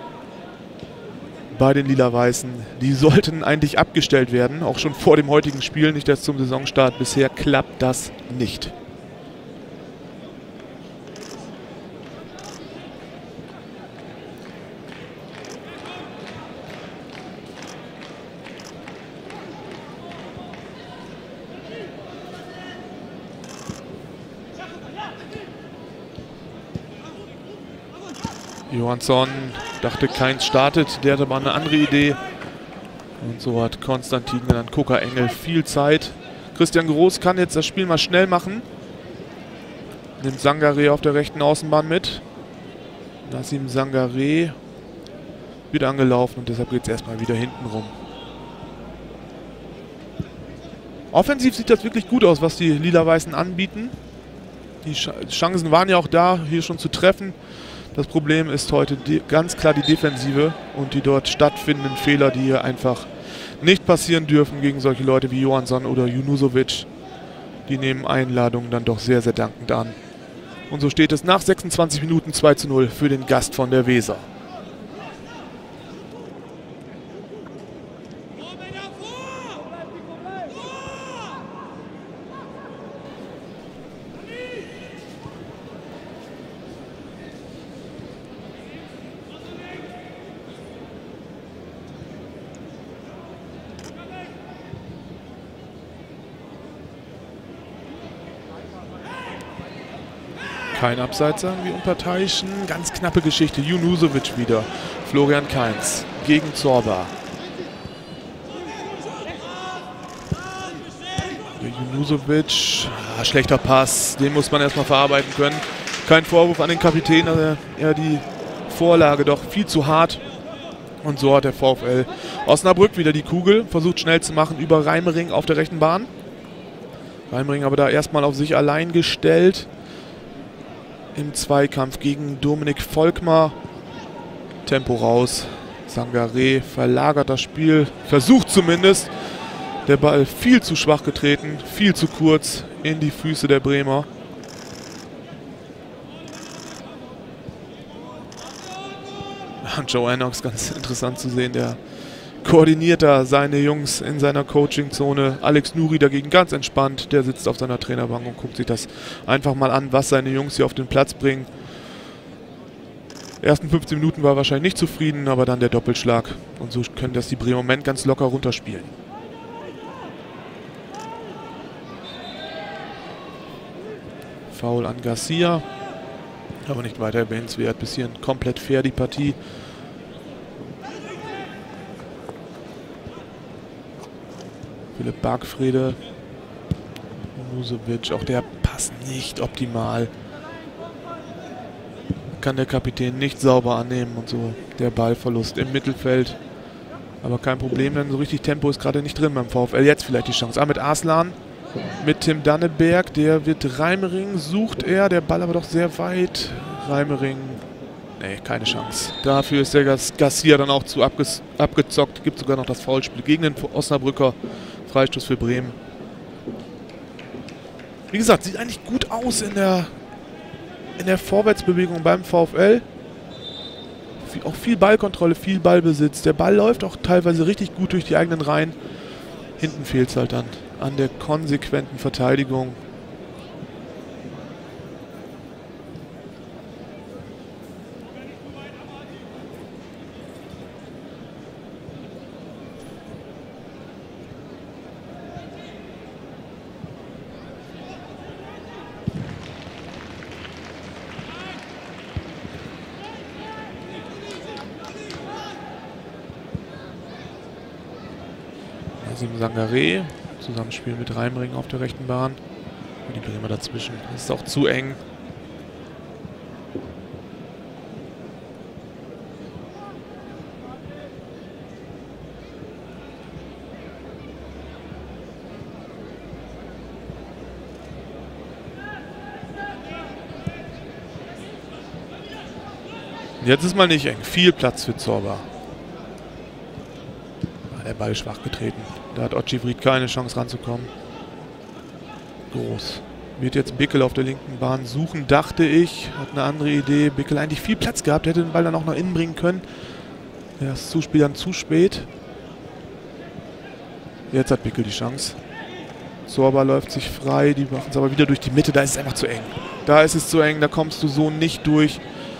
bei den Lila-Weißen. Die sollten eigentlich abgestellt werden, auch schon vor dem heutigen Spiel, nicht erst zum Saisonstart. Bisher klappt das nicht. Johansson dachte, Kainz startet, der hatte aber eine andere Idee. Und so hat Konstantin dann Kuka Engel viel Zeit. Christian Groß kann jetzt das Spiel mal schnell machen. Nimmt Sangaré auf der rechten Außenbahn mit. Nassim Sangaré wird angelaufen und deshalb geht es erstmal wieder hinten rum. Offensiv sieht das wirklich gut aus, was die Lila-Weißen anbieten. Die Chancen waren ja auch da, hier schon zu treffen. Das Problem ist heute ganz klar die Defensive und die dort stattfindenden Fehler, die hier einfach nicht passieren dürfen gegen solche Leute wie Johansson oder Junusovic. Die nehmen Einladungen dann doch sehr, sehr dankend an. Und so steht es nach 26 Minuten 2:0 für den Gast von der Weser. Kein Abseits, sagen wir Unparteiischen. Ganz knappe Geschichte. Junusovic wieder. Florian Kainz gegen Zorba. Junusovic, schlechter Pass, den muss man erstmal verarbeiten können. Kein Vorwurf an den Kapitän, also eher die Vorlage doch viel zu hart. Und so hat der VfL Osnabrück wieder die Kugel, versucht schnell zu machen über Reimering auf der rechten Bahn. Reimering aber da erstmal auf sich allein gestellt. Im Zweikampf gegen Dominik Volkmar. Tempo raus. Sangaré verlagert das Spiel, versucht zumindest. Der Ball viel zu schwach getreten, viel zu kurz in die Füße der Bremer. Und Joe Ennox, ganz interessant zu sehen, der koordiniert da seine Jungs in seiner Coachingzone. Alex Nuri dagegen ganz entspannt, der sitzt auf seiner Trainerbank und guckt sich das einfach mal an, was seine Jungs hier auf den Platz bringen. Die ersten 15 Minuten war er wahrscheinlich nicht zufrieden, aber dann der Doppelschlag. Und so können das die Bremer im Moment ganz locker runterspielen. Foul an Garcia, aber nicht weiter erwähnenswert. Bisschen komplett fair die Partie. Philipp Bargfrede, Junusovic, auch der Pass nicht optimal. Kann der Kapitän nicht sauber annehmen und so der Ballverlust im Mittelfeld. Aber kein Problem, denn so richtig Tempo ist gerade nicht drin beim VfL. Jetzt vielleicht die Chance. Ahmed Arslan mit Tim Danneberg, der wird Reimering, sucht er, der Ball aber doch sehr weit. Reimering, nee, keine Chance. Dafür ist der Garcia dann auch zu abgezockt. Gibt sogar noch das Foulspiel gegen den Osnabrücker. Freistoß für Bremen. Wie gesagt, sieht eigentlich gut aus in der Vorwärtsbewegung beim VfL. Auch viel Ballkontrolle, viel Ballbesitz. Der Ball läuft auch teilweise richtig gut durch die eigenen Reihen. Hinten fehlt es halt dann an der konsequenten Verteidigung. Sangaré, Zusammenspiel mit Reimering auf der rechten Bahn. Und die Bremer dazwischen. Das ist auch zu eng. Jetzt ist mal nicht eng. Viel Platz für Zorba. Der Ball schwach getreten. Da hat Otschivried keine Chance ranzukommen. Groß. Wird jetzt Bickel auf der linken Bahn suchen, dachte ich. Hat eine andere Idee. Bickel eigentlich viel Platz gehabt. Hätte den Ball dann auch nach innen bringen können. Das Zuspiel dann zu spät. Jetzt hat Bickel die Chance. Zorba läuft sich frei. Die machen es aber wieder durch die Mitte. Da ist es einfach zu eng. Da ist es zu eng. Da kommst du so nicht durch.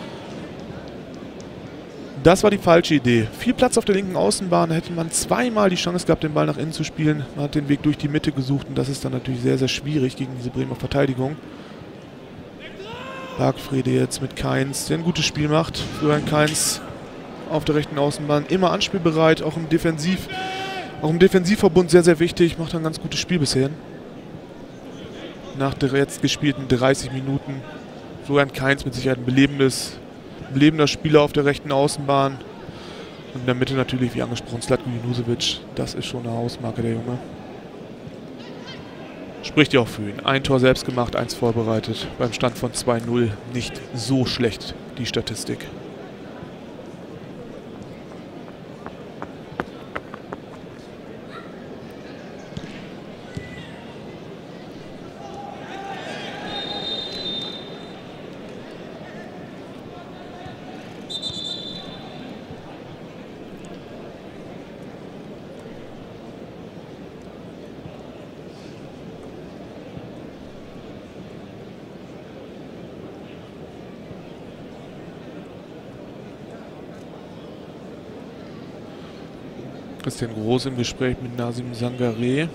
Das war die falsche Idee. Viel Platz auf der linken Außenbahn, da hätte man zweimal die Chance gehabt, den Ball nach innen zu spielen. Man hat den Weg durch die Mitte gesucht und das ist dann natürlich sehr, sehr schwierig gegen diese Bremer Verteidigung. Bargfrede jetzt mit Kainz, der ein gutes Spiel macht. Florian Kainz auf der rechten Außenbahn, immer anspielbereit, auch im Defensivverbund sehr, sehr wichtig. Macht ein ganz gutes Spiel bisher. Nach der jetzt gespielten 30 Minuten. Florian Kainz mit Sicherheit ein belebender Spieler auf der rechten Außenbahn. Und in der Mitte natürlich, wie angesprochen, Zlatko Junusovic. Das ist schon eine Hausmarke, der Junge. Spricht ja auch für ihn. Ein Tor selbst gemacht, eins vorbereitet. Beim Stand von 2-0 nicht so schlecht, die Statistik. Christian Groß im Gespräch mit Nazim Sangaré.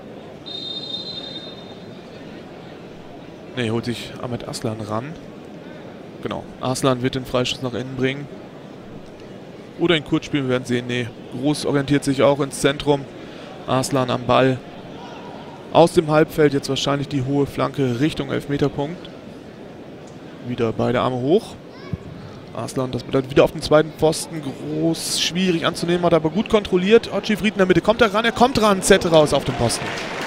Ne, holt sich Ahmed Arslan ran. Genau, Arslan wird den Freistoß nach innen bringen. Oder in Kurzspiel, wir werden sehen. Ne, Groß orientiert sich auch ins Zentrum. Arslan am Ball. aus dem Halbfeld. Jetzt wahrscheinlich die hohe Flanke Richtung Elfmeterpunkt. Wieder beide Arme hoch. Arslan, das bedeutet wieder auf den zweiten Pfosten. Groß, schwierig anzunehmen, hat aber gut kontrolliert. Ochi Fried in der Mitte. Kommt er ran? Er kommt ran. Zette raus auf den Posten.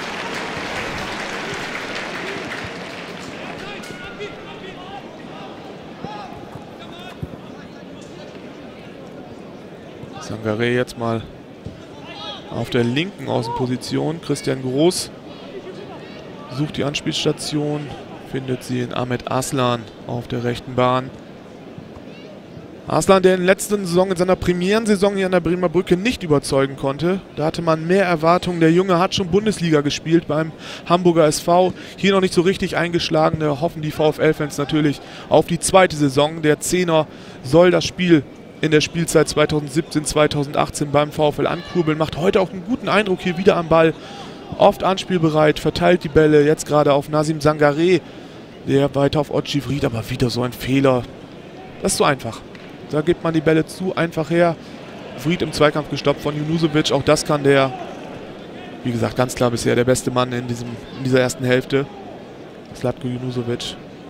Sangaré jetzt mal auf der linken Außenposition. Christian Groß sucht die Anspielstation. Findet sie in Ahmed Arslan auf der rechten Bahn. Arslan, der in der letzten Saison, in seiner Premierensaison hier an der Bremer Brücke nicht überzeugen konnte. Da hatte man mehr Erwartungen. Der Junge hat schon Bundesliga gespielt beim Hamburger SV. Hier noch nicht so richtig eingeschlagen. Da hoffen die VfL-Fans natürlich auf die zweite Saison. Der Zehner soll das Spiel in der Spielzeit 2017-2018 beim VfL ankurbeln. Macht heute auch einen guten Eindruck hier wieder am Ball. Oft anspielbereit, verteilt die Bälle. Jetzt gerade auf Nazim Sangaré. Der weiter auf Ochi Fried, aber wieder so ein Fehler. Das ist so einfach. Da gibt man die Bälle zu einfach her. Fried im Zweikampf gestoppt von Junusovic. Auch das kann der, wie gesagt, ganz klar bisher der beste Mann in dieser ersten Hälfte. Zlatko Junusovic.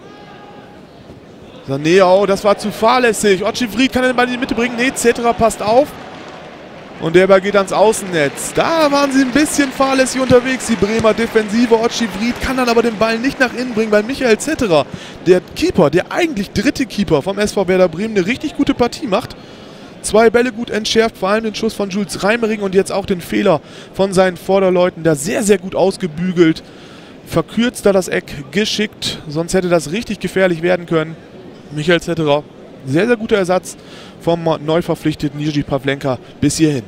Sané, oh, das war zu fahrlässig. Ochi Fried kann den Ball in die Mitte bringen. Nee, Zetra passt auf. Und der Ball geht ans Außennetz. Da waren sie ein bisschen fahrlässig unterwegs, die Bremer Defensive. Ochi Fried kann dann aber den Ball nicht nach innen bringen, weil Michael Zetterer, der Keeper, der eigentlich dritte Keeper vom SV Werder Bremen, eine richtig gute Partie macht. 2 Bälle gut entschärft, vor allem den Schuss von Jules Reimering und jetzt auch den Fehler von seinen Vorderleuten. Da sehr, sehr gut ausgebügelt. Verkürzt da das Eck geschickt, sonst hätte das richtig gefährlich werden können. Michael Zetterer, sehr, sehr guter Ersatz vom neu verpflichteten Jiří Pavlenka bis hierhin.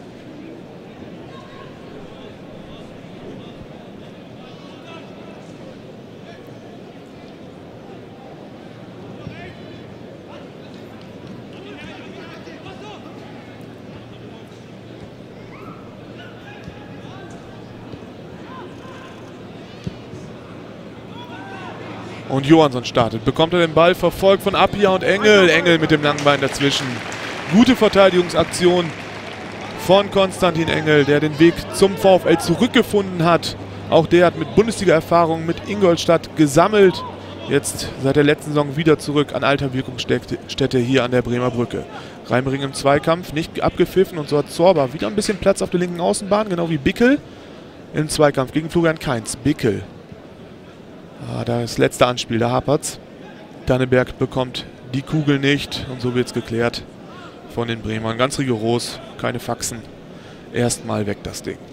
Und Johansson startet. Bekommt er den Ball, verfolgt von Appia und Engel. Engel mit dem langen Bein dazwischen. Gute Verteidigungsaktion von Konstantin Engel, der den Weg zum VfL zurückgefunden hat. Auch der hat mit Bundesliga-Erfahrung mit Ingolstadt gesammelt. Jetzt seit der letzten Saison wieder zurück an alter Wirkungsstätte hier an der Bremer Brücke. Reimering im Zweikampf, nicht abgepfiffen und so hat Zorba wieder ein bisschen Platz auf der linken Außenbahn, genau wie Bickel im Zweikampf gegen Florian Kainz. Bickel. Das letzte Anspiel, da hapert's. Danneberg bekommt die Kugel nicht und so wird es geklärt von den Bremern. Ganz rigoros, keine Faxen. Erstmal weg das Ding.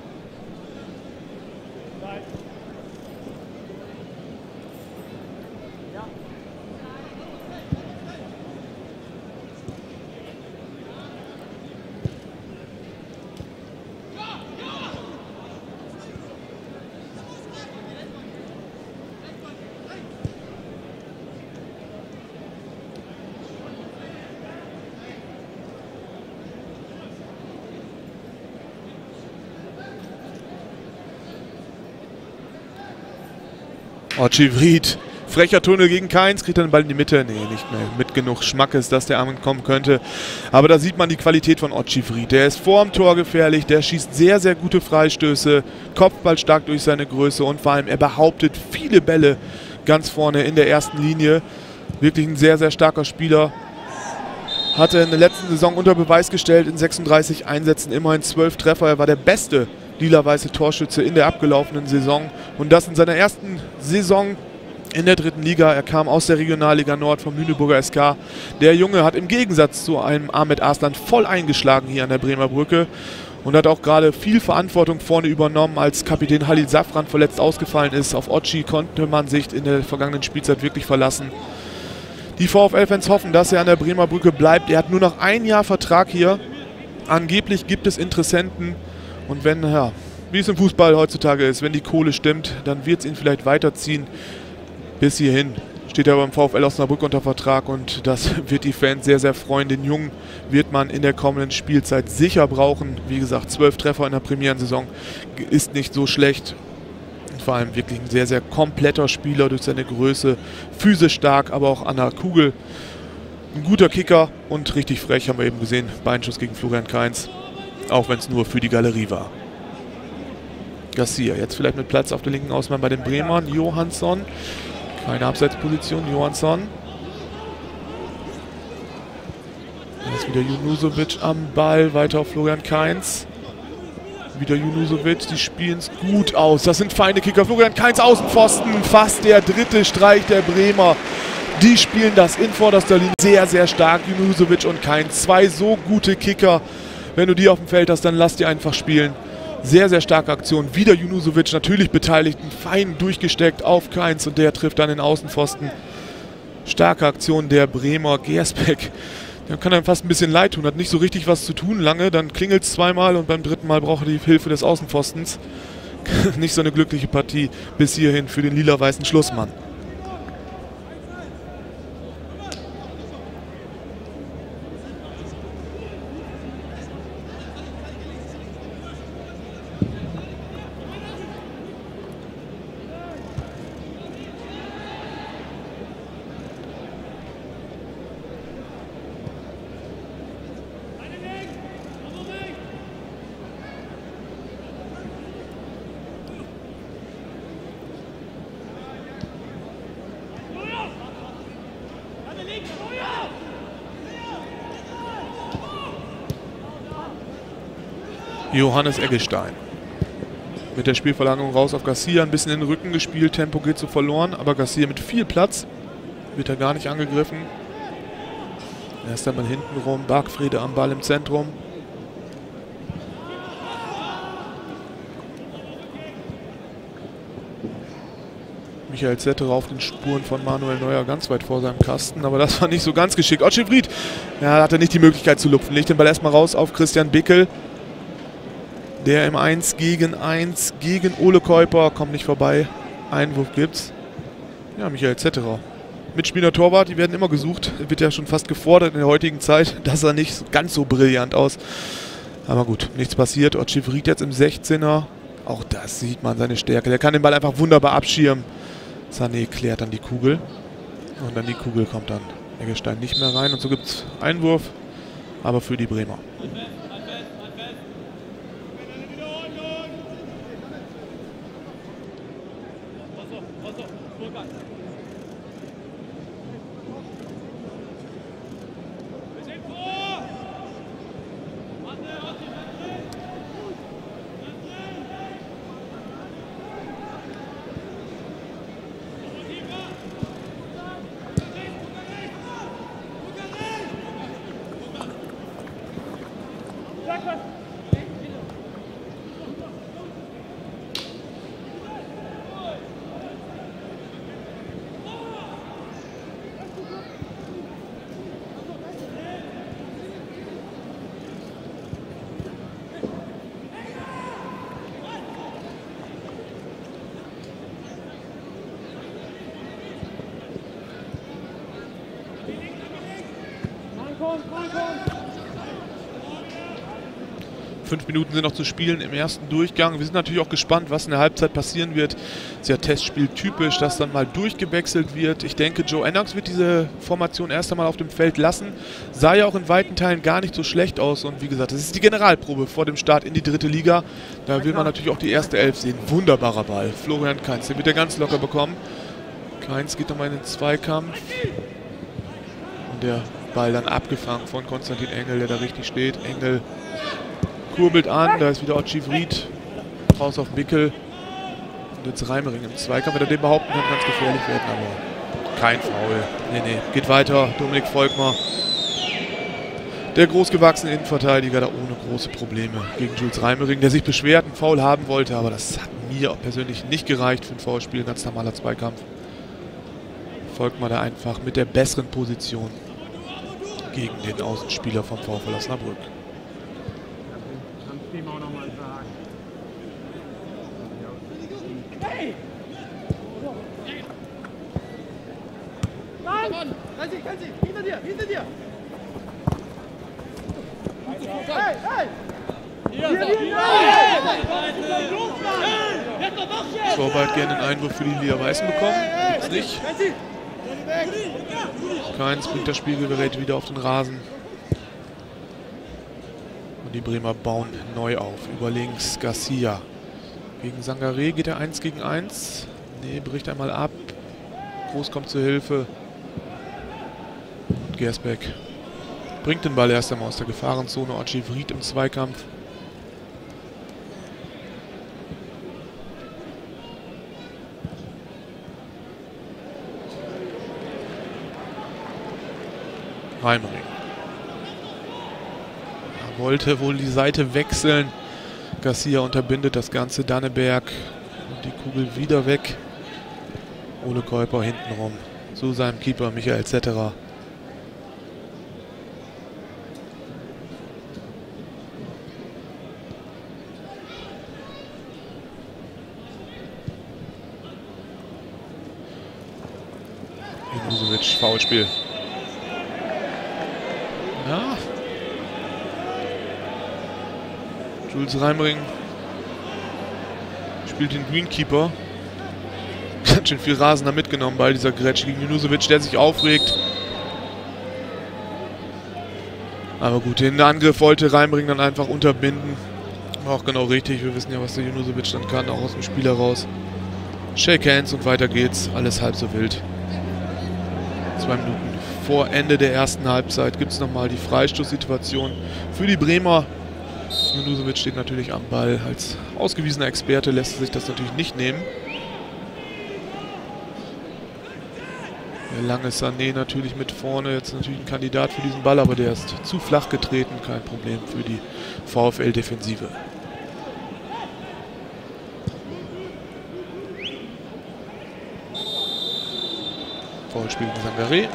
Ochi Fried, frecher Tunnel gegen Kainz, kriegt dann den Ball in die Mitte. Nee, nicht mehr mit genug Schmackes, dass der Arm kommen könnte. Aber da sieht man die Qualität von Ochi Fried. Der ist vorm Tor gefährlich, der schießt sehr, sehr gute Freistöße, Kopfball stark durch seine Größe und vor allem er behauptet viele Bälle ganz vorne in der ersten Linie. Wirklich ein sehr, sehr starker Spieler. Hatte in der letzten Saison unter Beweis gestellt, in 36 Einsätzen immerhin 12 Treffer. Er war der beste lila-weiße Torschütze in der abgelaufenen Saison. Und das in seiner ersten Saison in der 3. Liga. Er kam aus der Regionalliga Nord vom Lüneburger SK. Der Junge hat im Gegensatz zu einem Ahmed Arslan voll eingeschlagen hier an der Bremer Brücke. Und hat auch gerade viel Verantwortung vorne übernommen, als Kapitän Halil Safran verletzt ausgefallen ist. Auf Ochi konnte man sich in der vergangenen Spielzeit wirklich verlassen. Die VfL-Fans hoffen, dass er an der Bremer Brücke bleibt. Er hat nur noch ein Jahr Vertrag hier. Angeblich gibt es Interessenten. Und wenn, ja, wie es im Fußball heutzutage ist, wenn die Kohle stimmt, dann wird es ihn vielleicht weiterziehen. Bis hierhin steht er beim VfL Osnabrück unter Vertrag und das wird die Fans sehr, sehr freuen. Den Jungen wird man in der kommenden Spielzeit sicher brauchen. Wie gesagt, 12 Treffer in der Premierensaison ist nicht so schlecht. Und vor allem wirklich ein sehr, sehr kompletter Spieler durch seine Größe. Physisch stark, aber auch an der Kugel. Ein guter Kicker und richtig frech, haben wir eben gesehen. Beinschuss gegen Florian Kainz. Auch wenn es nur für die Galerie war. Garcia, jetzt vielleicht mit Platz auf der linken Außenbahn bei den Bremern. Johansson, keine Abseitsposition, Johansson. Jetzt wieder Junusovic am Ball, weiter auf Florian Kainz. Wieder Junusovic, die spielen es gut aus. Das sind feine Kicker. Florian Kainz Außenpfosten, fast der dritte Streich der Bremer. Die spielen das in vorderster Linie sehr, sehr stark. Junusovic und Kainz, zwei so gute Kicker. Wenn du die auf dem Feld hast, dann lass die einfach spielen. Sehr, sehr starke Aktion. Wieder Junusovic, natürlich beteiligt, fein durchgesteckt auf Kainz und der trifft dann den Außenpfosten. Starke Aktion der Bremer. Gersbeck, der kann einem fast ein bisschen leid tun, hat nicht so richtig was zu tun lange, dann klingelt es zweimal und beim dritten Mal braucht er die Hilfe des Außenpfostens. Nicht so eine glückliche Partie bis hierhin für den lila-weißen Schlussmann. Johannes Eggestein. Mit der Spielverlagerung raus auf Garcia, ein bisschen in den Rücken gespielt, Tempo geht so verloren, aber Garcia mit viel Platz, wird er gar nicht angegriffen. Erst einmal hinten rum, Bargfrede am Ball im Zentrum. Michael Zetterer auf den Spuren von Manuel Neuer ganz weit vor seinem Kasten, aber das war nicht so ganz geschickt. Otschifried, ja, hat er nicht die Möglichkeit zu lupfen, legt den Ball erstmal raus auf Christian Bickel. Der im 1 gegen 1 gegen Ole Kuiper, kommt nicht vorbei. Einwurf gibt's. Ja, Michael Zetterer. Mitspieler Torwart, die werden immer gesucht. Wird ja schon fast gefordert in der heutigen Zeit. Das sah nicht ganz so brillant aus. Aber gut, nichts passiert. Otschifried jetzt im 16er. Auch das sieht man seine Stärke. Der kann den Ball einfach wunderbar abschirmen. Sané klärt dann die Kugel. Und dann die Kugel kommt dann Eggestein nicht mehr rein. Und so gibt es Einwurf, aber für die Bremer. Fünf Minuten sind noch zu spielen im ersten Durchgang. Wir sind natürlich auch gespannt, was in der Halbzeit passieren wird. Ist ja Testspiel typisch, dass dann mal durchgewechselt wird. Ich denke, Joe Ennox wird diese Formation erst einmal auf dem Feld lassen. Sah ja auch in weiten Teilen gar nicht so schlecht aus. Und wie gesagt, das ist die Generalprobe vor dem Start in die dritte Liga. Da will man natürlich auch die erste Elf sehen. Wunderbarer Ball. Florian Kainz, den wird er ganz locker bekommen. Kainz geht nochmal in den Zweikampf. Und der Ball dann abgefangen von Konstantin Engel, der da richtig steht. Engel kurbelt an, da ist wieder Otschifried, raus auf Bickel und jetzt Reimering im Zweikampf. Wenn er den behaupten kann, kann es gefährlich werden, aber kein Foul. Nee, geht weiter, Dominik Volkmar, der großgewachsene Innenverteidiger, da ohne große Probleme gegen Jules Reimering, der sich beschwert, einen Foul haben wollte, aber das hat mir persönlich nicht gereicht für ein Foulspiel, ganz normaler Zweikampf. Volkmar da einfach mit der besseren Position gegen den Außenspieler vom VfL Osnabrück. Hinter dir! Torwart gerne einen Einwurf für die Lila-Weißen bekommen. Gibt's nicht. Kainz bringt das Spielgerät wieder auf den Rasen. Und die Bremer bauen neu auf. Über links Garcia. Gegen Sangaré geht er 1 gegen 1. Nee, bricht einmal ab. Groß kommt zur Hilfe. Und Gersbeck bringt den Ball erst einmal aus der Gefahrenzone. Otschivrit im Zweikampf. Reimering. Er wollte wohl die Seite wechseln. Garcia unterbindet das Ganze. Danneberg und die Kugel wieder weg. Ole Kuiper hintenrum zu seinem Keeper Michael Zetterer. Junusovic, Foulspiel. Ja. Jules Reimering spielt den Greenkeeper. Ganz schön viel Rasen da mitgenommen bei dieser Grätsche gegen Junusovic, der sich aufregt. Aber gut, den Angriff wollte Reimering dann einfach unterbinden. War auch genau richtig. Wir wissen ja, was der Junusovic dann kann, auch aus dem Spiel heraus. Shake hands und weiter geht's. Alles halb so wild. 2 Minuten vor Ende der ersten Halbzeit gibt es nochmal die Freistoßsituation für die Bremer. Junusovic steht natürlich am Ball. Als ausgewiesener Experte lässt er sich das natürlich nicht nehmen. Der lange Sané natürlich mit vorne. Jetzt natürlich ein Kandidat für diesen Ball, aber der ist zu flach getreten. Kein Problem für die VfL-Defensive. Foulspiel gegen Sangaré.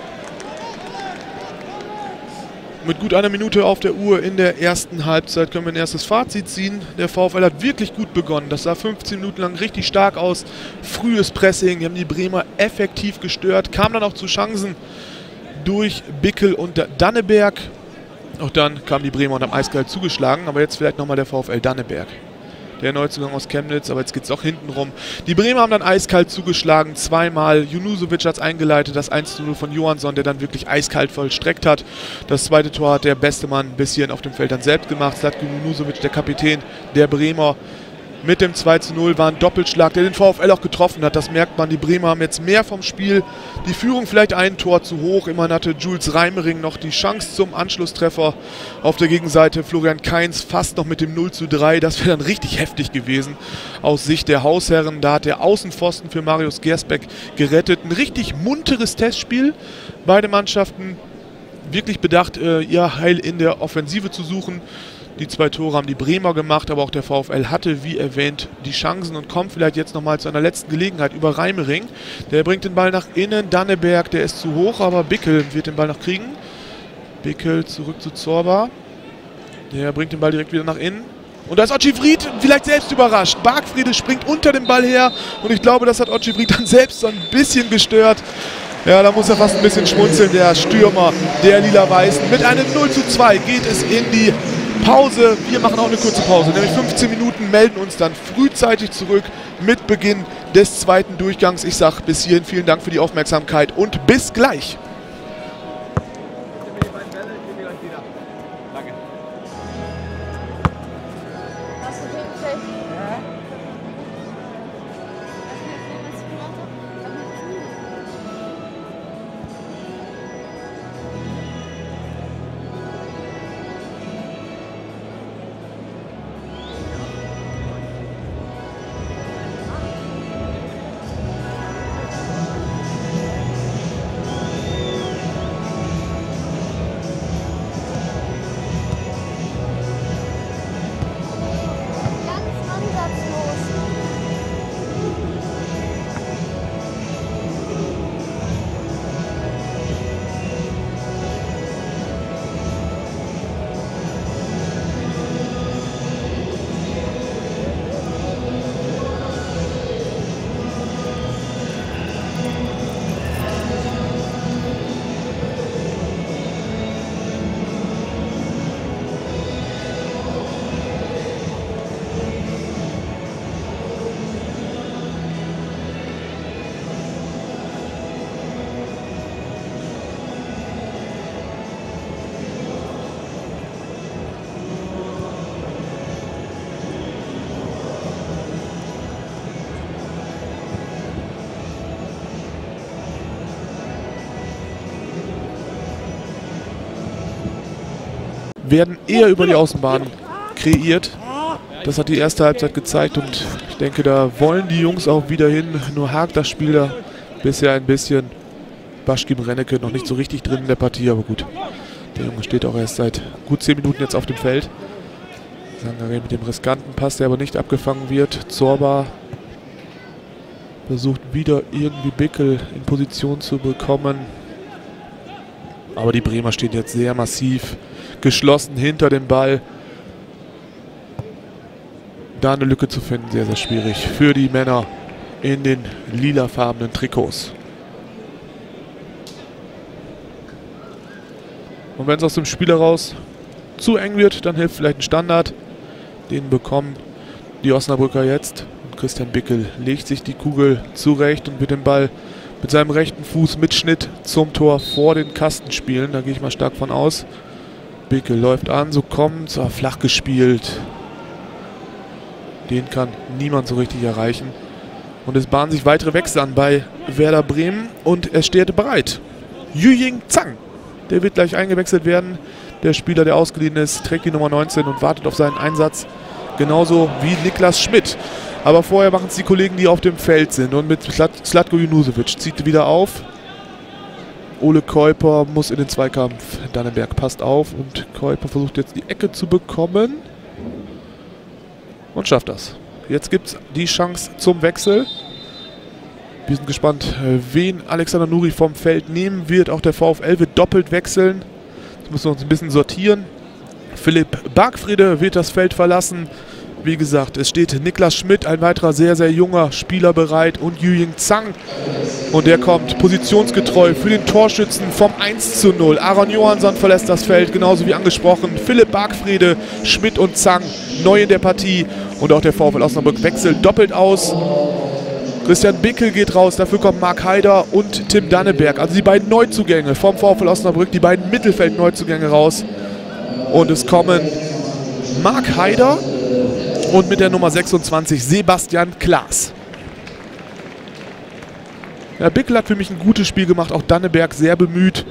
Mit gut einer Minute auf der Uhr in der ersten Halbzeit können wir ein erstes Fazit ziehen. Der VfL hat wirklich gut begonnen. Das sah 15 Minuten lang richtig stark aus. Frühes Pressing, die haben die Bremer effektiv gestört. Kam dann auch zu Chancen durch Bickel und Danneberg. Auch dann kamen die Bremer und haben eiskalt zugeschlagen. Aber jetzt vielleicht nochmal der VfL Danneberg. Der Neuzugang aus Chemnitz, aber jetzt geht es auch hinten rum. Die Bremer haben dann eiskalt zugeschlagen, zweimal. Junusovic hat es eingeleitet, das 1:0 von Johansson, der dann wirklich eiskalt vollstreckt hat. Das zweite Tor hat der beste Mann ein bisschen auf dem Feld dann selbst gemacht. Zlatko Junusovic, der Kapitän der Bremer. Mit dem 2:0 war ein Doppelschlag, der den VfL auch getroffen hat. Das merkt man, die Bremer haben jetzt mehr vom Spiel. Die Führung vielleicht ein Tor zu hoch. Immerhin hatte Jules Reimering noch die Chance zum Anschlusstreffer. Auf der Gegenseite Florian Kainz fast noch mit dem 0:3. Das wäre dann richtig heftig gewesen aus Sicht der Hausherren. Da hat der Außenpfosten für Marius Gersbeck gerettet. Ein richtig munteres Testspiel. Beide Mannschaften wirklich bedacht, ihr Heil in der Offensive zu suchen. Die 2 Tore haben die Bremer gemacht, aber auch der VfL hatte, wie erwähnt, die Chancen und kommt vielleicht jetzt nochmal zu einer letzten Gelegenheit über Reimering. Der bringt den Ball nach innen, Danneberg, der ist zu hoch, aber Bickel wird den Ball noch kriegen. Bickel zurück zu Zorba. Der bringt den Ball direkt wieder nach innen. Und da ist Otschivrit vielleicht selbst überrascht. Bargfriede springt unter dem Ball her und ich glaube, das hat Otschivrit dann selbst so ein bisschen gestört. Ja, da muss er fast ein bisschen schmunzeln, der Stürmer der Lila-Weißen. Mit einem 0:2 geht es in die Pause. Wir machen auch eine kurze Pause, nämlich 15 Minuten, melden uns dann frühzeitig zurück mit Beginn des zweiten Durchgangs. Ich sage bis hierhin vielen Dank für die Aufmerksamkeit und bis gleich. werden eher über die Außenbahn kreiert. Das hat die erste Halbzeit gezeigt und ich denke, da wollen die Jungs auch wieder hin. Nur hakt das Spiel da bisher ein bisschen. Baschkim Rennecke noch nicht so richtig drin in der Partie, aber gut. Der Junge steht auch erst seit gut 10 Minuten jetzt auf dem Feld. Sangaré mit dem riskanten Pass, der aber nicht abgefangen wird. Zorba versucht wieder irgendwie Bickel in Position zu bekommen. Aber die Bremer stehen jetzt sehr massiv geschlossen hinter dem Ball. Da eine Lücke zu finden, sehr, sehr schwierig für die Männer in den lilafarbenen Trikots. Und wenn es aus dem Spiel heraus zu eng wird, dann hilft vielleicht ein Standard. Den bekommen die Osnabrücker jetzt. Und Christian Bickel legt sich die Kugel zurecht und wird den Ball mit seinem rechten Fuß mit Schnitt zum Tor vor den Kasten spielen. Da gehe ich mal stark von aus. Bickel läuft an, so kommt, flach gespielt. Den kann niemand so richtig erreichen. Und es bahnen sich weitere Wechsel an bei Werder Bremen und es steht bereit. Yuying Zhang, der wird gleich eingewechselt werden. Der Spieler, der ausgeliehen ist, trägt die Nummer 19 und wartet auf seinen Einsatz. Genauso wie Niklas Schmidt. Aber vorher machen es die Kollegen, die auf dem Feld sind. Und mit Slatko Junusovic zieht wieder auf. Ole Kuiper muss in den Zweikampf. Danneberg passt auf und Kuiper versucht jetzt die Ecke zu bekommen. Und schafft das. Jetzt gibt es die Chance zum Wechsel. Wir sind gespannt, wen Alexander Nuri vom Feld nehmen wird. Auch der VfL wird doppelt wechseln. Jetzt müssen wir uns ein bisschen sortieren. Philipp Bargfriede wird das Feld verlassen. Wie gesagt, es steht Niklas Schmidt, ein weiterer sehr, sehr junger Spieler bereit. Und Yuying Zhang. Und der kommt positionsgetreu für den Torschützen vom 1:0. Aaron Johansson verlässt das Feld, genauso wie angesprochen. Philipp Bargfriede, Schmidt und Zhang neu in der Partie. Und auch der VfL Osnabrück wechselt doppelt aus. Christian Bickel geht raus, dafür kommen Marc Haider und Tim Danneberg. Also die beiden Neuzugänge vom VfL Osnabrück, die beiden Mittelfeld-Neuzugänge raus. Und es kommen Marc Haider und mit der Nummer 26 Sebastian Klaas. Ja, Bickel hat für mich ein gutes Spiel gemacht, auch Danneberg sehr bemüht.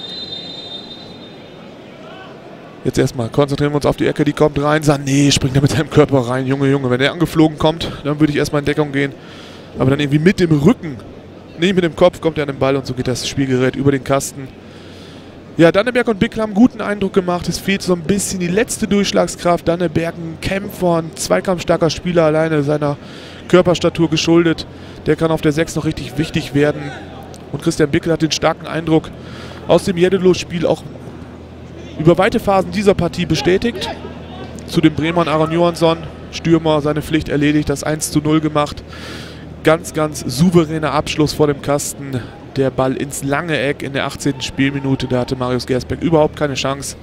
Jetzt erstmal konzentrieren wir uns auf die Ecke, die kommt rein. Sané springt da mit seinem Körper rein. Junge, Junge, wenn der angeflogen kommt, dann würde ich erstmal in Deckung gehen. Aber dann irgendwie mit dem Rücken, nicht mit dem Kopf, kommt er an den Ball und so geht das Spielgerät über den Kasten. Ja, Danneberg und Bickel haben einen guten Eindruck gemacht. Es fehlt so ein bisschen die letzte Durchschlagskraft. Danneberg ein Kämpfer, ein zweikampfstarker Spieler, alleine seiner Körperstatur geschuldet. Der kann auf der 6 noch richtig wichtig werden. Und Christian Bickel hat den starken Eindruck aus dem Jeddelo-Spiel auch über weite Phasen dieser Partie bestätigt. Zu dem Bremern Aaron Johansson, Stürmer, seine Pflicht erledigt, das 1:0 gemacht. Ganz, ganz souveräner Abschluss vor dem Kasten. Der Ball ins lange Eck in der 18. Spielminute. Da hatte Marius Gersbeck überhaupt keine Chance.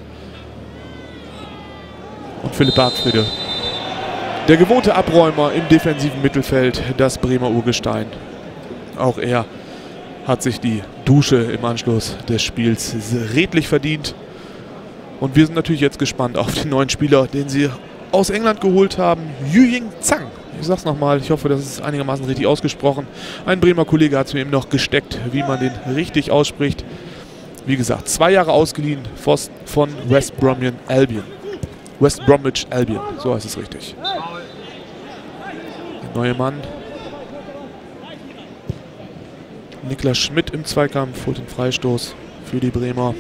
Und Philipp Bargfriede, der gewohnte Abräumer im defensiven Mittelfeld, das Bremer Urgestein. Auch er hat sich die Dusche im Anschluss des Spiels redlich verdient. Und wir sind natürlich jetzt gespannt auf den neuen Spieler, den sie aus England geholt haben. Yuying Zhang. Ich sag's nochmal, ich hoffe, das ist einigermaßen richtig ausgesprochen. Ein Bremer Kollege hat es mir eben noch gesteckt, wie man den richtig ausspricht. Wie gesagt, 2 Jahre ausgeliehen von West Bromwich Albion. West Bromwich Albion, so heißt es richtig. Der neue Mann. Niklas Schmidt im Zweikampf holt den Freistoß für die Bremer.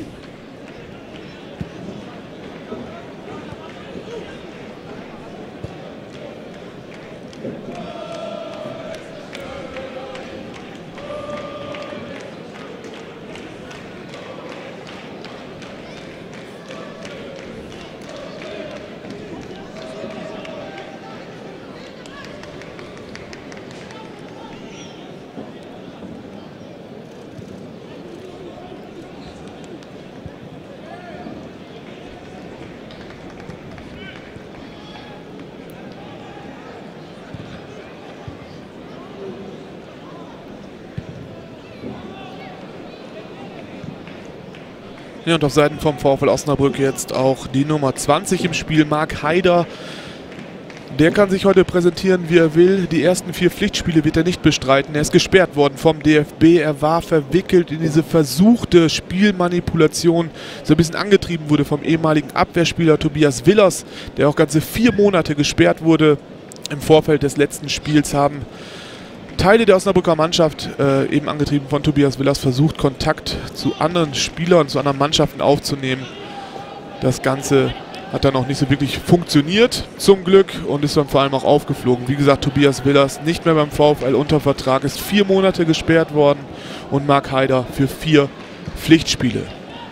Ja, und auf Seiten vom VfL Osnabrück jetzt auch die Nummer 20 im Spiel, Marc Haider. Der kann sich heute präsentieren, wie er will. Die ersten 4 Pflichtspiele wird er nicht bestreiten. Er ist gesperrt worden vom DFB. Er war verwickelt in diese versuchte Spielmanipulation, so ein bisschen angetrieben wurde vom ehemaligen Abwehrspieler Tobias Willers, der auch ganze 4 Monate gesperrt wurde. Im Vorfeld des letzten Spiels haben Teile der Osnabrücker Mannschaft, eben angetrieben von Tobias Willers, versucht, Kontakt zu anderen Spielern, zu anderen Mannschaften aufzunehmen. Das Ganze hat dann auch nicht so wirklich funktioniert, zum Glück, und ist dann vor allem auch aufgeflogen. Wie gesagt, Tobias Willers nicht mehr beim VfL unter Vertrag, ist 4 Monate gesperrt worden, und Marc Haider für 4 Pflichtspiele.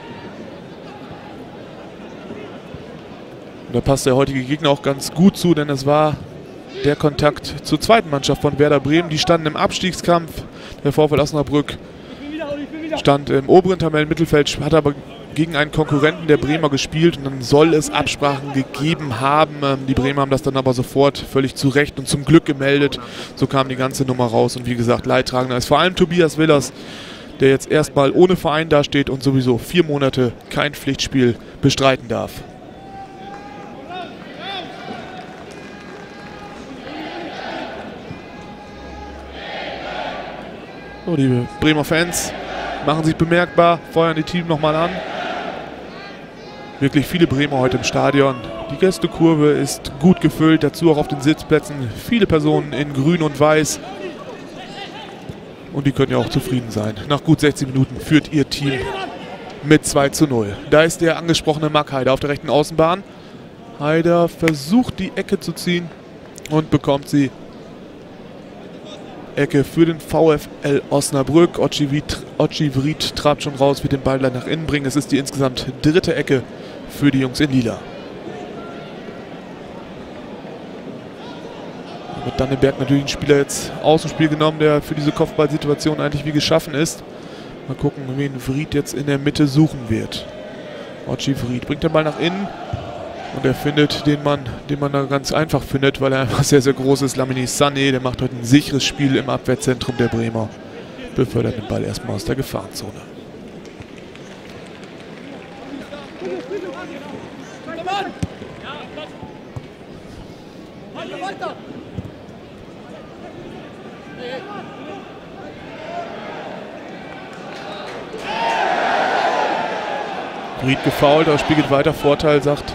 Und da passt der heutige Gegner auch ganz gut zu, denn es war der Kontakt zur zweiten Mannschaft von Werder Bremen. Die standen im Abstiegskampf. Der VfL Osnabrück stand im oberen Tabellenmittelfeld, hat aber gegen einen Konkurrenten der Bremer gespielt, und dann soll es Absprachen gegeben haben. Die Bremer haben das dann aber sofort völlig zu Recht und zum Glück gemeldet. So kam die ganze Nummer raus, und wie gesagt, Leidtragender ist vor allem Tobias Willers, der jetzt erstmal ohne Verein dasteht und sowieso 4 Monate kein Pflichtspiel bestreiten darf. So, die Bremer Fans machen sich bemerkbar, feuern die Team nochmal an. Wirklich viele Bremer heute im Stadion. Die Gästekurve ist gut gefüllt, dazu auch auf den Sitzplätzen viele Personen in Grün und Weiß. Und die können ja auch zufrieden sein. Nach gut 60 Minuten führt ihr Team mit 2:0. Da ist der angesprochene Marc Haider auf der rechten Außenbahn. Haider versucht, die Ecke zu ziehen und bekommt sie. Ecke für den VfL Osnabrück. Otschivrit trabt schon raus, wird den Ball dann nach innen bringen. Es ist die insgesamt 3. Ecke für die Jungs in Lila. Mit Danneberg natürlich ein Spieler jetzt aus dem Spiel genommen, der für diese Kopfballsituation eigentlich wie geschaffen ist. Mal gucken, wen Vried jetzt in der Mitte suchen wird. Otschivrit bringt den Ball nach innen. Und er findet den Mann, den man da ganz einfach findet, weil er einfach sehr, sehr groß ist. Lamine Sané, der macht heute ein sicheres Spiel im Abwehrzentrum der Bremer. Befördert den Ball erstmal aus der Gefahrenzone. Vried gefoult, aber das Spiel geht weiter. Vorteil, sagt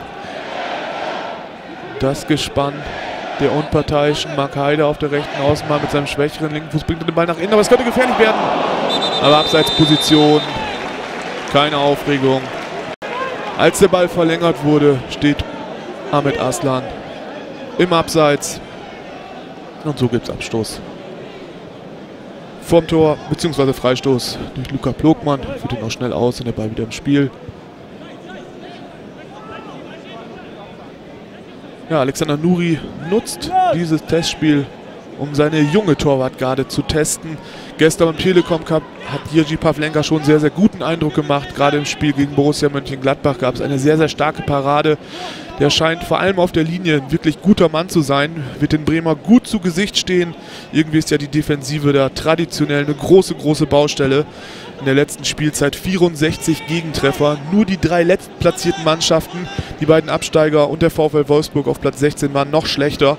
das Gespann der unparteiischen Marc Haider auf der rechten Außenbahn mit seinem schwächeren linken Fuß, bringt den Ball nach innen, aber es könnte gefährlich werden. Aber Abseitsposition, keine Aufregung. Als der Ball verlängert wurde, steht Ahmed Aslan im Abseits, und so gibt es Abstoß vom Tor, beziehungsweise Freistoß durch Luca Plogmann. Führt ihn auch schnell aus, und der Ball wieder im Spiel. Ja, Alexander Nuri nutzt dieses Testspiel, um seine junge Torwartgarde zu testen. Gestern beim Telekom Cup hat Jiří Pavlenka schon einen sehr, sehr guten Eindruck gemacht. Gerade im Spiel gegen Borussia Mönchengladbach gab es eine sehr, sehr starke Parade. Der scheint vor allem auf der Linie ein wirklich guter Mann zu sein, wird den Bremer gut zu Gesicht stehen. Irgendwie ist ja die Defensive da traditionell eine große, große Baustelle. In der letzten Spielzeit 64 Gegentreffer. Nur die 3 letztplatzierten Mannschaften, die beiden Absteiger und der VfL Wolfsburg auf Platz 16, waren noch schlechter.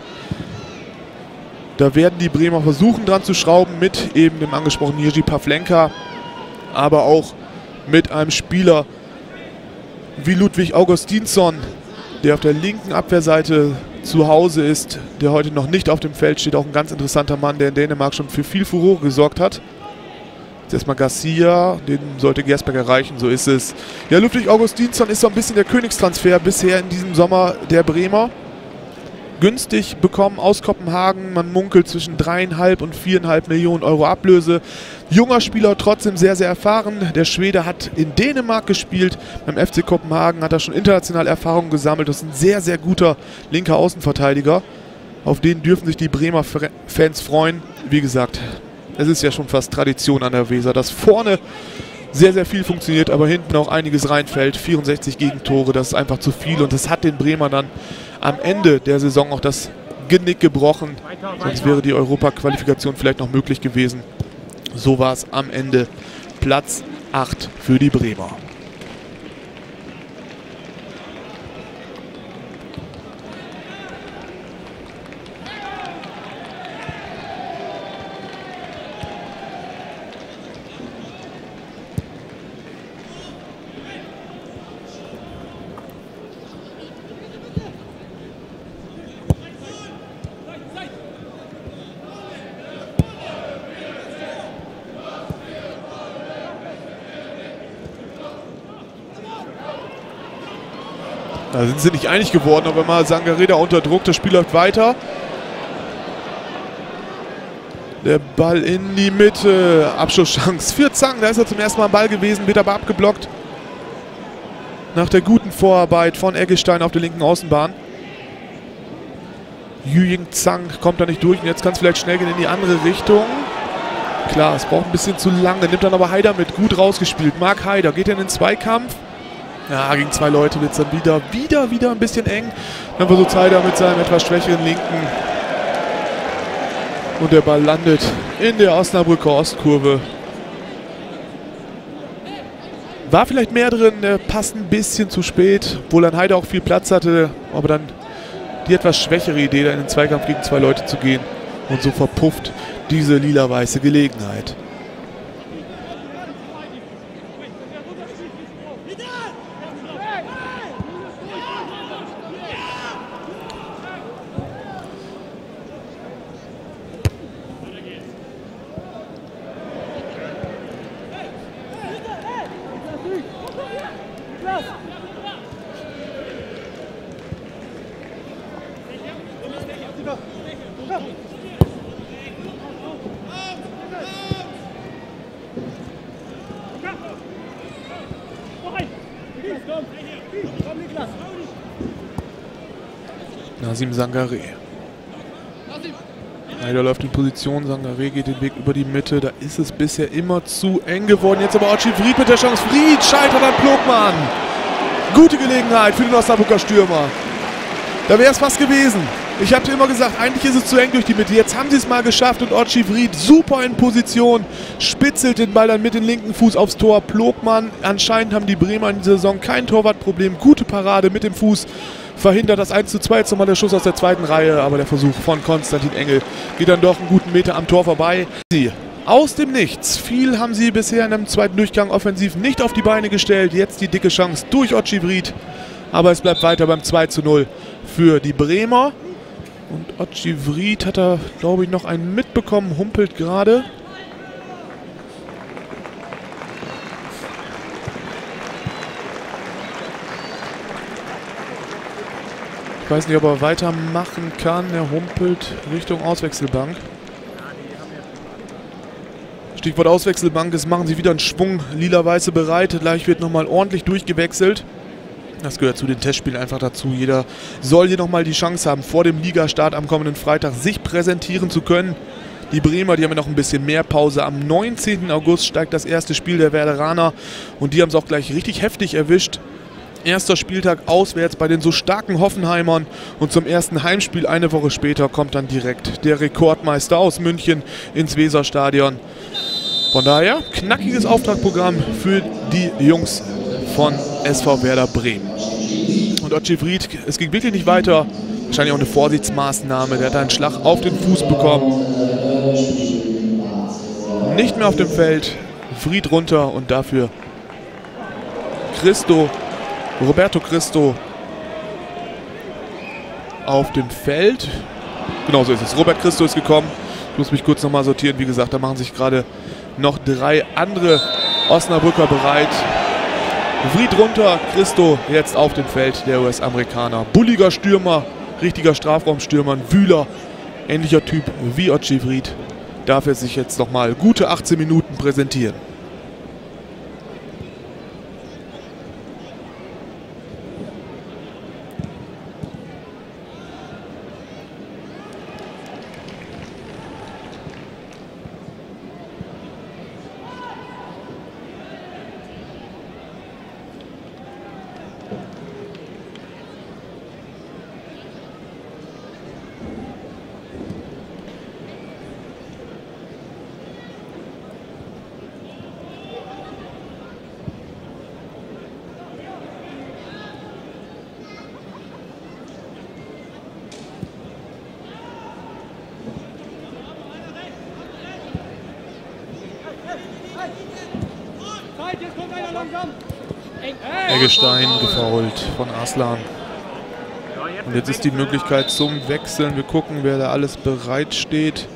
Da werden die Bremer versuchen, dran zu schrauben mit eben dem angesprochenen Jiří Pavlenka, aber auch mit einem Spieler wie Ludwig Augustinsson, der auf der linken Abwehrseite zu Hause ist, der heute noch nicht auf dem Feld steht. Auch ein ganz interessanter Mann, der in Dänemark schon für viel Furore gesorgt hat. Jetzt erstmal Garcia, den sollte Gersberg erreichen, so ist es. Ja, Ludwig Augustinsson ist so ein bisschen der Königstransfer bisher in diesem Sommer der Bremer. Günstig bekommen aus Kopenhagen, man munkelt zwischen 3,5 und 4,5 Millionen Euro Ablöse. Junger Spieler, trotzdem sehr, sehr erfahren. Der Schwede hat in Dänemark gespielt, beim FC Kopenhagen hat er schon international Erfahrung gesammelt. Das ist ein sehr, sehr guter linker Außenverteidiger. Auf den dürfen sich die Bremer Fans freuen. Wie gesagt, es ist ja schon fast Tradition an der Weser, dass vorne sehr, sehr viel funktioniert, aber hinten auch einiges reinfällt. 64 Gegentore, das ist einfach zu viel, und das hat den Bremern dann am Ende der Saison auch das Genick gebrochen. Sonst wäre die Europa-Qualifikation vielleicht noch möglich gewesen. So war es am Ende Platz 8 für die Bremer. Da sind sie nicht einig geworden, aber mal Sangaré da unter Druck. Das Spiel läuft weiter. Der Ball in die Mitte. Abschlusschance für Zhang. Da ist er zum ersten Mal am Ball gewesen, wird aber abgeblockt. Nach der guten Vorarbeit von Eggestein auf der linken Außenbahn. Yuying Zhang kommt da nicht durch. Und jetzt kann es vielleicht schnell gehen in die andere Richtung. Klar, es braucht ein bisschen zu lange. Nimmt dann aber Haider mit. Gut rausgespielt. Marc Haider geht in den Zweikampf. Ja, gegen zwei Leute wird es dann wieder ein bisschen eng. Dann versucht Haider mit seinem etwas schwächeren Linken. Und der Ball landet in der Osnabrücker Ostkurve. War vielleicht mehr drin, passt ein bisschen zu spät. Obwohl dann Haider auch viel Platz hatte. Aber dann die etwas schwächere Idee, da in den Zweikampf gegen zwei Leute zu gehen. Und so verpufft diese lila-weiße Gelegenheit. Nazim Sangaré. Haider läuft in Position, Sangaré geht den Weg über die Mitte. Da ist es bisher immer zu eng geworden. Jetzt aber Ochi Fried mit der Chance. Fried scheitert an Plogmann. Gute Gelegenheit für den Osnabrücker Stürmer. Da wäre es fast gewesen. Ich habe dir immer gesagt, eigentlich ist es zu eng durch die Mitte. Jetzt haben sie es mal geschafft und Ochi Fried super in Position. Spitzelt den Ball dann mit dem linken Fuß aufs Tor. Plogmann, anscheinend haben die Bremer in dieser Saison kein Torwartproblem. Gute Parade mit dem Fuß. Verhindert das 1:2, jetzt nochmal der Schuss aus der zweiten Reihe, aber der Versuch von Konstantin Engel geht dann doch einen guten Meter am Tor vorbei. Sie aus dem Nichts. Viel haben sie bisher in einem zweiten Durchgang offensiv nicht auf die Beine gestellt. Jetzt die dicke Chance durch Ochi Fried, aber es bleibt weiter beim 2:0 für die Bremer. Und Ochi Fried hat da, glaube ich, noch einen mitbekommen, humpelt gerade. Ich weiß nicht, ob er weitermachen kann. Er humpelt Richtung Auswechselbank. Stichwort Auswechselbank. Es machen sie wieder einen Schwung lila-weiße bereit. Gleich wird nochmal ordentlich durchgewechselt. Das gehört zu den Testspielen einfach dazu. Jeder soll hier nochmal die Chance haben, vor dem Ligastart am kommenden Freitag sich präsentieren zu können. Die Bremer, die haben ja noch ein bisschen mehr Pause. Am 19. August steigt das erste Spiel der Werderaner. Und die haben es auch gleich richtig heftig erwischt. Erster Spieltag auswärts bei den so starken Hoffenheimern und zum ersten Heimspiel eine Woche später kommt dann direkt der Rekordmeister aus München ins Weserstadion. Von daher knackiges Auftragprogramm für die Jungs von SV Werder Bremen. Und Ochi Fried, es ging wirklich nicht weiter. Wahrscheinlich auch eine Vorsichtsmaßnahme. Der hat einen Schlag auf den Fuß bekommen. Nicht mehr auf dem Feld. Fried runter und dafür Roberto Cristo auf dem Feld. Genau so ist es. Robert Cristo ist gekommen. Ich muss mich kurz nochmal sortieren. Wie gesagt, da machen sich gerade noch 3 andere Osnabrücker bereit. Fried runter, Cristo jetzt auf dem Feld, der US-Amerikaner. Bulliger Stürmer, richtiger Strafraumstürmer, ein Wühler. Ähnlicher Typ wie Ochi Fried. Darf er sich jetzt nochmal gute 18 Minuten präsentieren. Eggestein gefoult von Arslan. Und jetzt ist die Möglichkeit zum Wechseln. Wir gucken, wer da alles bereit steht.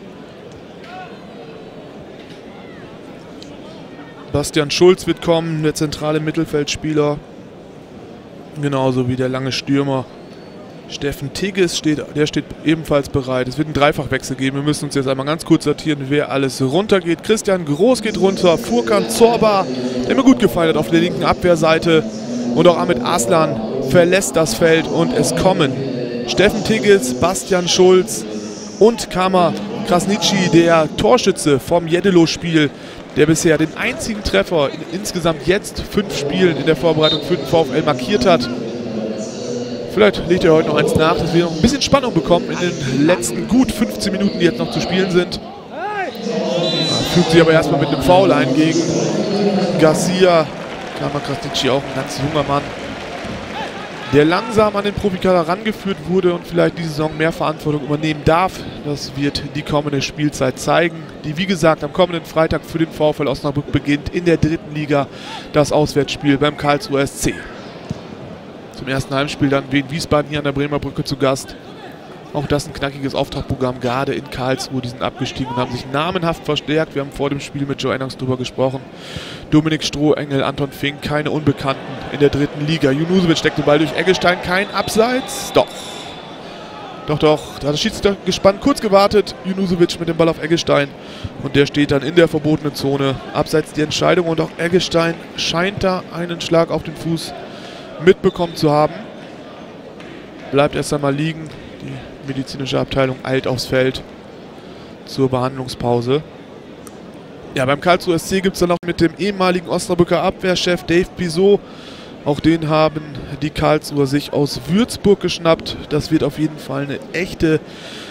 Bastian Schulz wird kommen, der zentrale Mittelfeldspieler. Genauso wie der lange Stürmer Steffen Tigges der steht ebenfalls bereit. Es wird einen Dreifachwechsel geben. Wir müssen uns jetzt einmal ganz kurz sortieren, wer alles runtergeht. Christian Groß geht runter, Furkan Zorba, der mir gut gefallen hat auf der linken Abwehrseite. Und auch Ahmed Arslan verlässt das Feld und es kommen Steffen Tigges, Bastian Schulz und Kamer Krasnitschi, der Torschütze vom Jeddelo-Spiel, der bisher den einzigen Treffer in insgesamt jetzt 5 Spielen in der Vorbereitung für den VfL markiert hat. Vielleicht legt er heute noch eins nach, dass wir noch ein bisschen Spannung bekommen in den letzten gut 15 Minuten, die jetzt noch zu spielen sind. Fügt sich aber erstmal mit einem Foul ein gegen Garcia. Kamer Krasnitschi, auch ein ganz junger Mann, der langsam an den Profikader rangeführt wurde und vielleicht diese Saison mehr Verantwortung übernehmen darf. Das wird die kommende Spielzeit zeigen, die wie gesagt am kommenden Freitag für den VfL Osnabrück beginnt in der 3. Liga, das Auswärtsspiel beim Karlsruher SC. Zum ersten Heimspiel dann Wien Wiesbaden hier an der Bremer Brücke zu Gast. Auch das ein knackiges Auftaktprogramm, gerade in Karlsruhe. Die sind abgestiegen und haben sich namenhaft verstärkt. Wir haben vor dem Spiel mit Joe Ennings drüber gesprochen. Dominik Strohengel, Anton Fink, keine Unbekannten in der 3. Liga. Junusovic steckt den Ball durch Eggestein, kein Abseits. Doch. Da hat das Schiedsrichtergespann kurz gewartet. Junusovic mit dem Ball auf Eggestein. Und der steht dann in der verbotenen Zone. Abseits die Entscheidung und auch Eggestein scheint da einen Schlag auf den Fuß mitbekommen zu haben. Bleibt erst einmal liegen. Die medizinische Abteilung eilt aufs Feld zur Behandlungspause. Ja, beim Karlsruher SC gibt es dann noch mit dem ehemaligen Osnabrücker Abwehrchef Dave Bizot. Auch den haben die Karlsruher sich aus Würzburg geschnappt. Das wird auf jeden Fall ein echter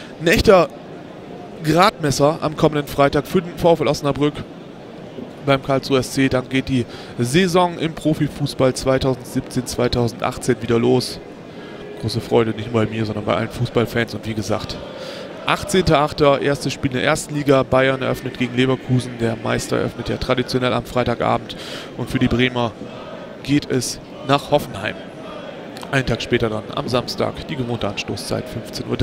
Gradmesser am kommenden Freitag für den VfL Osnabrück. Beim Karlsruher SC, dann geht die Saison im Profifußball 2017-2018 wieder los. Große Freude, nicht nur bei mir, sondern bei allen Fußballfans. Und wie gesagt, 18.08. erstes Spiel in der 1. Liga. Bayern eröffnet gegen Leverkusen. Der Meister eröffnet ja traditionell am Freitagabend. Und für die Bremer geht es nach Hoffenheim. Einen Tag später dann am Samstag die gewohnte Anstoßzeit 15:30 Uhr.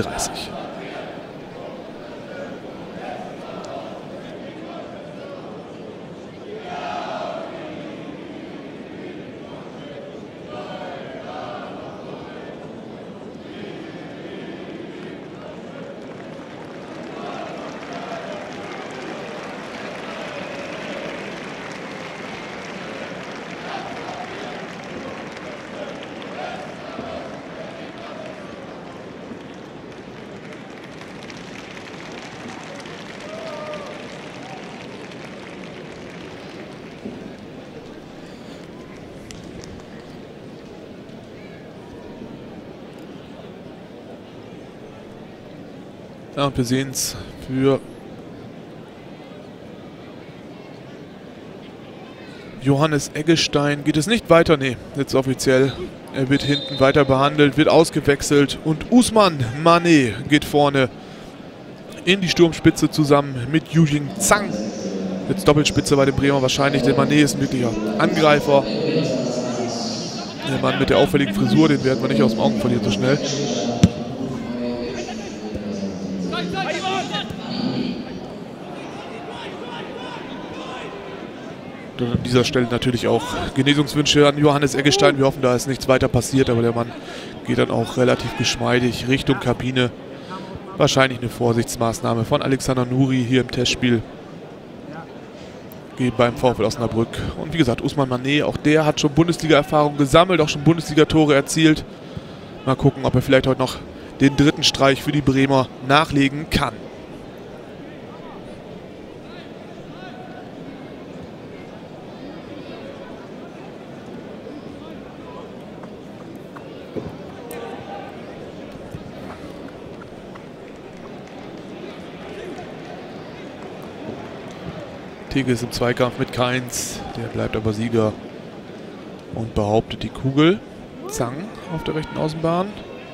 Ja, und wir sehen es für Johannes Eggestein. Geht es nicht weiter? Nee, jetzt offiziell. Er wird hinten weiter behandelt, wird ausgewechselt und Usman Mane geht vorne in die Sturmspitze zusammen mit Yujing Zhang. Jetzt Doppelspitze bei den Bremer wahrscheinlich, denn Mane ist ein wirklicher Angreifer. Der Mann mit der auffälligen Frisur, den werden wir nicht aus dem Augen verlieren so schnell. Und an dieser Stelle natürlich auch Genesungswünsche an Johannes Eggestein. Wir hoffen, da ist nichts weiter passiert, aber der Mann geht dann auch relativ geschmeidig Richtung Kabine. Wahrscheinlich eine Vorsichtsmaßnahme von Alexander Nuri hier im Testspiel beim VfL Osnabrück. Und wie gesagt, Usman Mane, auch der hat schon Bundesliga-Erfahrung gesammelt, auch schon Bundesliga-Tore erzielt. Mal gucken, ob er vielleicht heute noch den 3. Streich für die Bremer nachlegen kann. Tigges im Zweikampf mit Kainz, der bleibt aber Sieger und behauptet die Kugel. Zhang auf der rechten Außenbahn.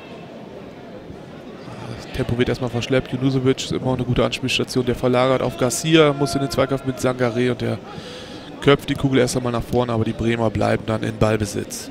Das Tempo wird erstmal verschleppt. Junusovic ist immer eine gute Anspielstation. Der verlagert auf Garcia, muss in den Zweikampf mit Sangaré und der köpft die Kugel erst einmal nach vorne, aber die Bremer bleiben dann in Ballbesitz.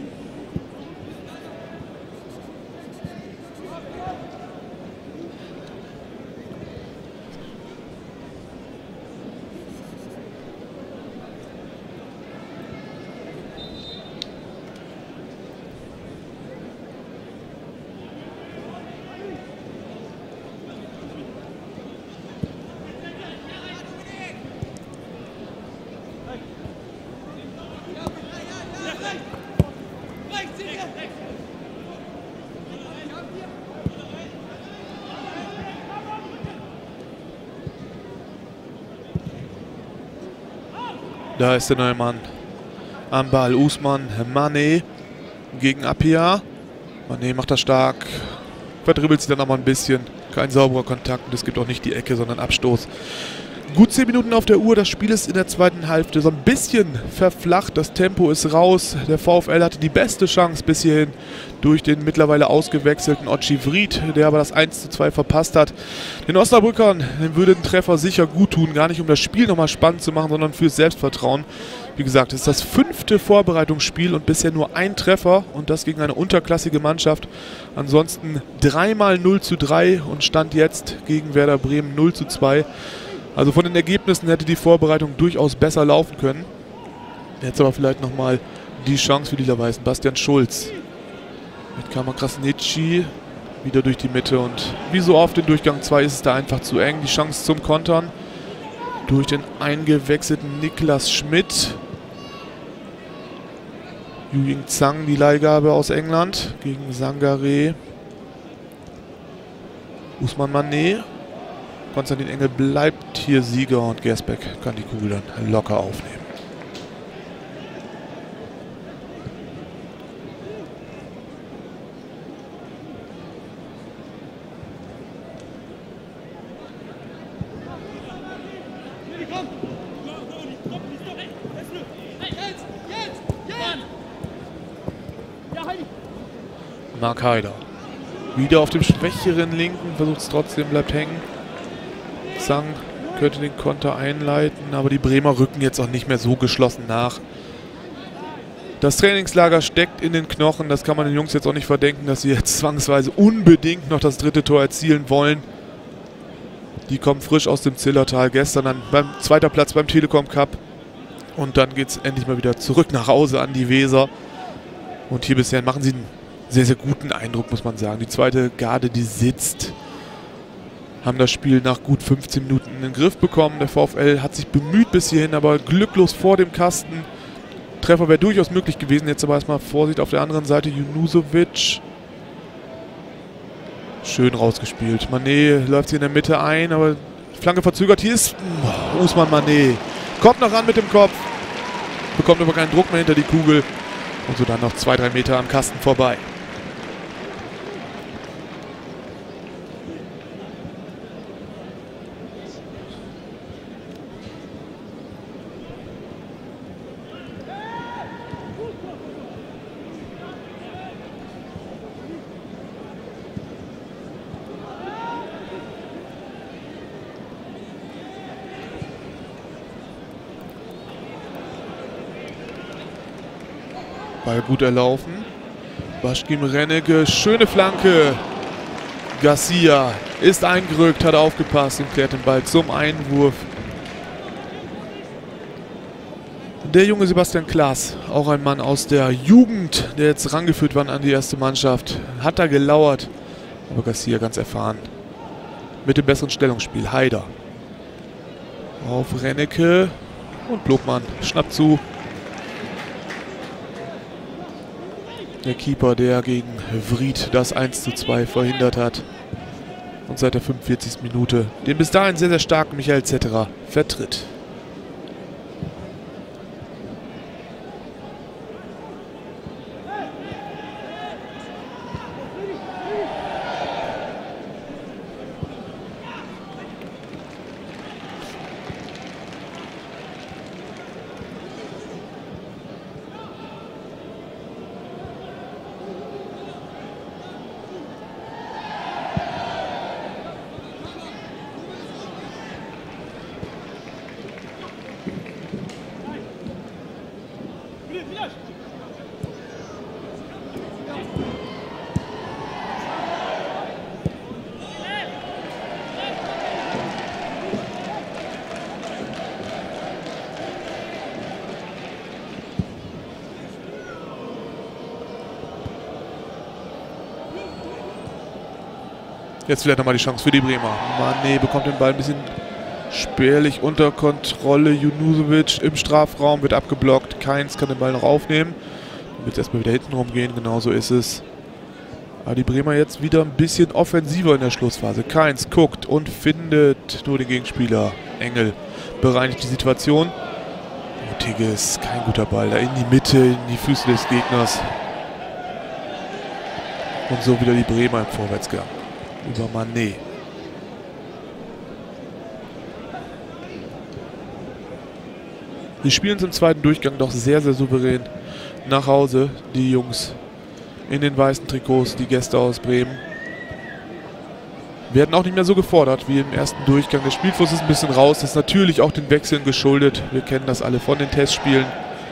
Da ist der neue Mann am Ball. Usman Mane gegen Appiah. Mane macht das stark. Verdribbelt sich dann nochmal ein bisschen. Kein sauberer Kontakt und es gibt auch nicht die Ecke, sondern Abstoß. Gut 10 Minuten auf der Uhr. Das Spiel ist in der zweiten Hälfte so ein bisschen verflacht. Das Tempo ist raus. Der VfL hatte die beste Chance bis hierhin durch den mittlerweile ausgewechselten Ochi Vried, der aber das 1:2 verpasst hat. Den Osnabrückern würde ein Treffer sicher gut tun. Gar nicht, um das Spiel nochmal spannend zu machen, sondern fürs Selbstvertrauen. Wie gesagt, es ist das 5. Vorbereitungsspiel und bisher nur ein Treffer und das gegen eine unterklassige Mannschaft. Ansonsten 3-mal 0:3 und Stand jetzt gegen Werder Bremen 0:2. Also von den Ergebnissen hätte die Vorbereitung durchaus besser laufen können. Jetzt aber vielleicht nochmal die Chance für die Lila-Weißen. Bastian Schulz mit Kama Krasnitschi wieder durch die Mitte und wie so oft in Durchgang 2 ist es da einfach zu eng. Die Chance zum Kontern durch den eingewechselten Niklas Schmidt. Yu Ying Zhang, die Leihgabe aus England gegen Sangaré. Usman Mane. Konstantin Engel bleibt hier Sieger und Gersbeck kann die Kugel dann locker aufnehmen. Mark Haider. Wieder auf dem schwächeren Linken, versucht es trotzdem, bleibt hängen. Zhang könnte den Konter einleiten, aber die Bremer rücken jetzt auch nicht mehr so geschlossen nach. Das Trainingslager steckt in den Knochen, das kann man den Jungs jetzt auch nicht verdenken, dass sie jetzt zwangsweise unbedingt noch das 3. Tor erzielen wollen. Die kommen frisch aus dem Zillertal, gestern dann beim 2. Platz beim Telekom Cup. Und dann geht es endlich mal wieder zurück nach Hause an die Weser. Und hier bisher machen sie einen sehr, sehr guten Eindruck, muss man sagen. Die zweite Garde, die sitzt. Haben das Spiel nach gut 15 Minuten in den Griff bekommen. Der VfL hat sich bemüht bis hierhin, aber glücklos vor dem Kasten. Treffer wäre durchaus möglich gewesen. Jetzt aber erstmal Vorsicht auf der anderen Seite. Junusovic. Schön rausgespielt. Mane läuft hier in der Mitte ein, aber Flanke verzögert. Hier ist Usman Mane. Kommt noch ran mit dem Kopf. Bekommt aber keinen Druck mehr hinter die Kugel. Und so dann noch 2-3 Meter am Kasten vorbei. Ball gut erlaufen. Baschkim Rennecke, schöne Flanke. Garcia ist eingerückt, hat aufgepasst und klärt den Ball zum Einwurf. Der junge Sebastian Klaas, auch ein Mann aus der Jugend, der jetzt rangeführt war an die erste Mannschaft, hat da gelauert. Aber Garcia ganz erfahren. Mit dem besseren Stellungsspiel. Haider. Auf Rennecke. Und Blobmann schnappt zu. Der Keeper, der gegen Vried das 1:2 verhindert hat. Und seit der 45. Minute den bis dahin sehr, sehr starken Michael Zetterer vertritt. Jetzt vielleicht nochmal die Chance für die Bremer. Mane bekommt den Ball ein bisschen spärlich unter Kontrolle. Junusovic im Strafraum wird abgeblockt. Keins kann den Ball noch aufnehmen. Dann wird es erstmal wieder hinten rumgehen. Genau so ist es. Aber die Bremer jetzt wieder ein bisschen offensiver in der Schlussphase. Keins guckt und findet nur den Gegenspieler. Engel bereinigt die Situation. dreckiges, kein guter Ball. Da in die Mitte, in die Füße des Gegners. Und so wieder die Bremer im Vorwärtsgang. Über Mané. Sie spielen es im zweiten Durchgang doch sehr, sehr souverän nach Hause, die Jungs in den weißen Trikots, die Gäste aus Bremen. Werden auch nicht mehr so gefordert wie im ersten Durchgang. Der Spielfluss ist ein bisschen raus, das ist natürlich auch den Wechseln geschuldet. Wir kennen das alle von den Testspielen.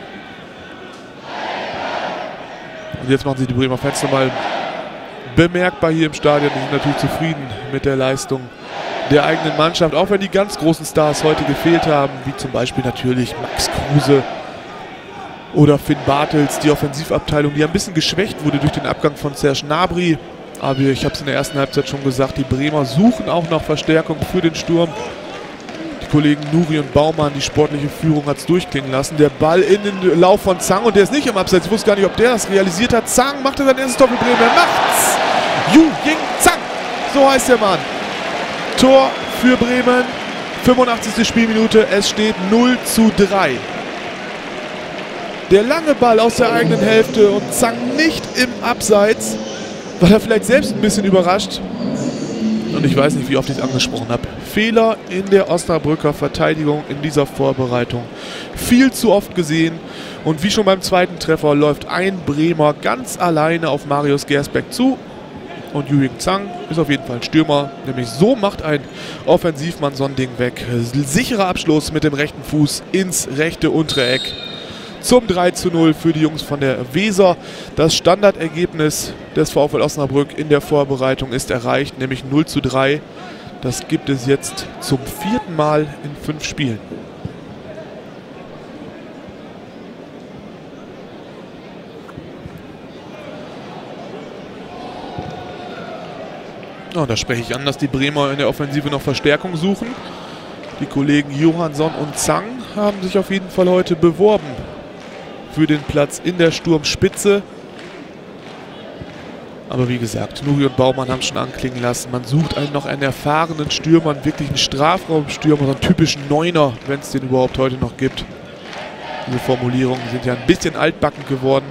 Und jetzt machen sie die Bremer Fans nochmal bemerkbar hier im Stadion. Die sind natürlich zufrieden mit der Leistung der eigenen Mannschaft, auch wenn die ganz großen Stars heute gefehlt haben, wie zum Beispiel natürlich Max Kruse oder Finn Bartels, die Offensivabteilung, die ein bisschen geschwächt wurde durch den Abgang von Serge Gnabry. Aber ich habe es in der ersten Halbzeit schon gesagt, die Bremer suchen auch nach Verstärkung für den Sturm. Die Kollegen Nuri und Baumann, die sportliche Führung hat es durchklingen lassen. Der Ball in den Lauf von Zhang und der ist nicht im Abseits. Ich wusste gar nicht, ob der das realisiert hat. Zhang macht sein erstes Tor für Bremen. Er macht's! Yu Ying Zhang, so heißt der Mann. Tor für Bremen, 85. Spielminute, es steht 0:3. Der lange Ball aus der eigenen Hälfte und Zhang nicht im Abseits. War er vielleicht selbst ein bisschen überrascht. Und ich weiß nicht, wie oft ich es angesprochen habe. Fehler in der Osnabrücker Verteidigung in dieser Vorbereitung. Viel zu oft gesehen. Und wie schon beim zweiten Treffer läuft ein Bremer ganz alleine auf Marius Gersbeck zu. Und Yu Ying Zhang ist auf jeden Fall ein Stürmer. Nämlich so macht ein Offensivmann so ein Ding weg. Sicherer Abschluss mit dem rechten Fuß ins rechte untere Eck. Zum 3:0 für die Jungs von der Weser. Das Standardergebnis des VfL Osnabrück in der Vorbereitung ist erreicht, nämlich 0:3. Das gibt es jetzt zum 4. Mal in 5 Spielen. Oh, da spreche ich an, dass die Bremer in der Offensive noch Verstärkung suchen. Die Kollegen Johansson und Zhang haben sich auf jeden Fall heute beworben für den Platz in der Sturmspitze. Aber wie gesagt, Nuri und Baumann haben schon anklingen lassen. Man sucht noch einen erfahrenen Stürmer, einen wirklichen Strafraumstürmer, so einen typischen Neuner, wenn es den überhaupt heute noch gibt. Diese Formulierungen sind ja ein bisschen altbacken geworden.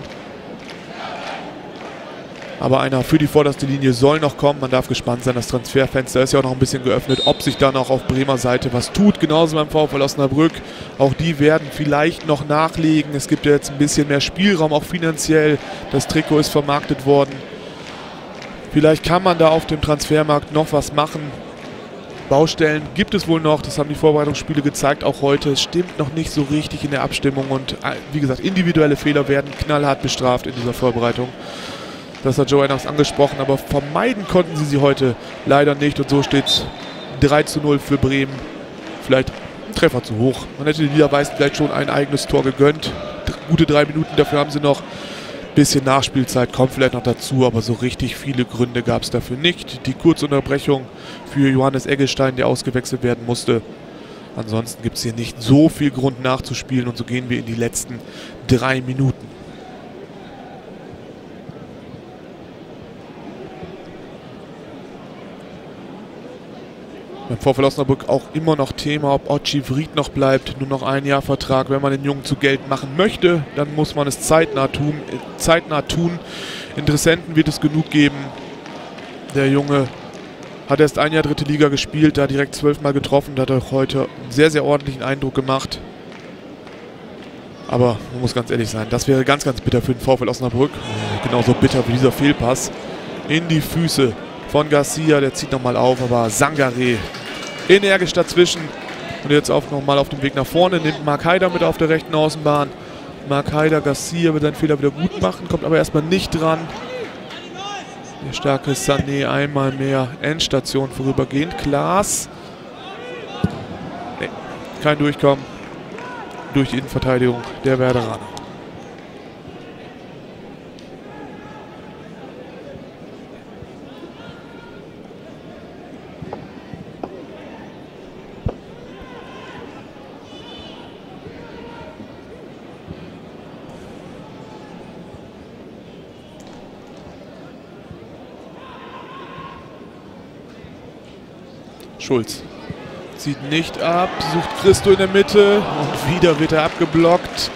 Aber einer für die vorderste Linie soll noch kommen. Man darf gespannt sein. Das Transferfenster ist ja auch noch ein bisschen geöffnet, ob sich da noch auf Bremer Seite was tut. Genauso beim VfL Osnabrück. Auch die werden vielleicht noch nachlegen. Es gibt ja jetzt ein bisschen mehr Spielraum, auch finanziell. Das Trikot ist vermarktet worden. Vielleicht kann man da auf dem Transfermarkt noch was machen. Baustellen gibt es wohl noch. Das haben die Vorbereitungsspiele gezeigt, auch heute. Es stimmt noch nicht so richtig in der Abstimmung. Und wie gesagt, individuelle Fehler werden knallhart bestraft in dieser Vorbereitung. Das hat Joe Adams angesprochen, aber vermeiden konnten sie heute leider nicht. Und so steht es 3:0 für Bremen. Vielleicht ein Treffer zu hoch. Man hätte den Niederbayern vielleicht schon ein eigenes Tor gegönnt. Gute 3 Minuten, dafür haben sie noch. Ein bisschen Nachspielzeit kommt vielleicht noch dazu, aber so richtig viele Gründe gab es dafür nicht. Die Kurzunterbrechung für Johannes Eggestein, der ausgewechselt werden musste. Ansonsten gibt es hier nicht so viel Grund nachzuspielen und so gehen wir in die letzten 3 Minuten. Beim VfL Osnabrück auch immer noch Thema, ob Ochi Vried noch bleibt. Nur noch ein Jahr Vertrag. Wenn man den Jungen zu Geld machen möchte, dann muss man es zeitnah tun. Interessenten wird es genug geben. Der Junge hat erst ein Jahr 3. Liga gespielt, da direkt 12 Mal getroffen. Da hat er heute einen sehr, sehr ordentlichen Eindruck gemacht. Aber man muss ganz ehrlich sein, das wäre ganz, ganz bitter für den VfL Osnabrück. Genauso bitter wie dieser Fehlpass in die Füße von Garcia, der zieht nochmal auf, aber Sangaré energisch dazwischen. Und jetzt auch nochmal auf dem Weg nach vorne, nimmt Mark Haider mit auf der rechten Außenbahn. Mark Haider, Garcia wird seinen Fehler wieder gut machen, kommt aber erstmal nicht dran. Der starke Sané einmal mehr Endstation vorübergehend. Klaas. Nee, kein Durchkommen durch die Innenverteidigung der Werderaner. Schulz Zieht nicht ab, sucht Christo in der Mitte und wieder wird er abgeblockt.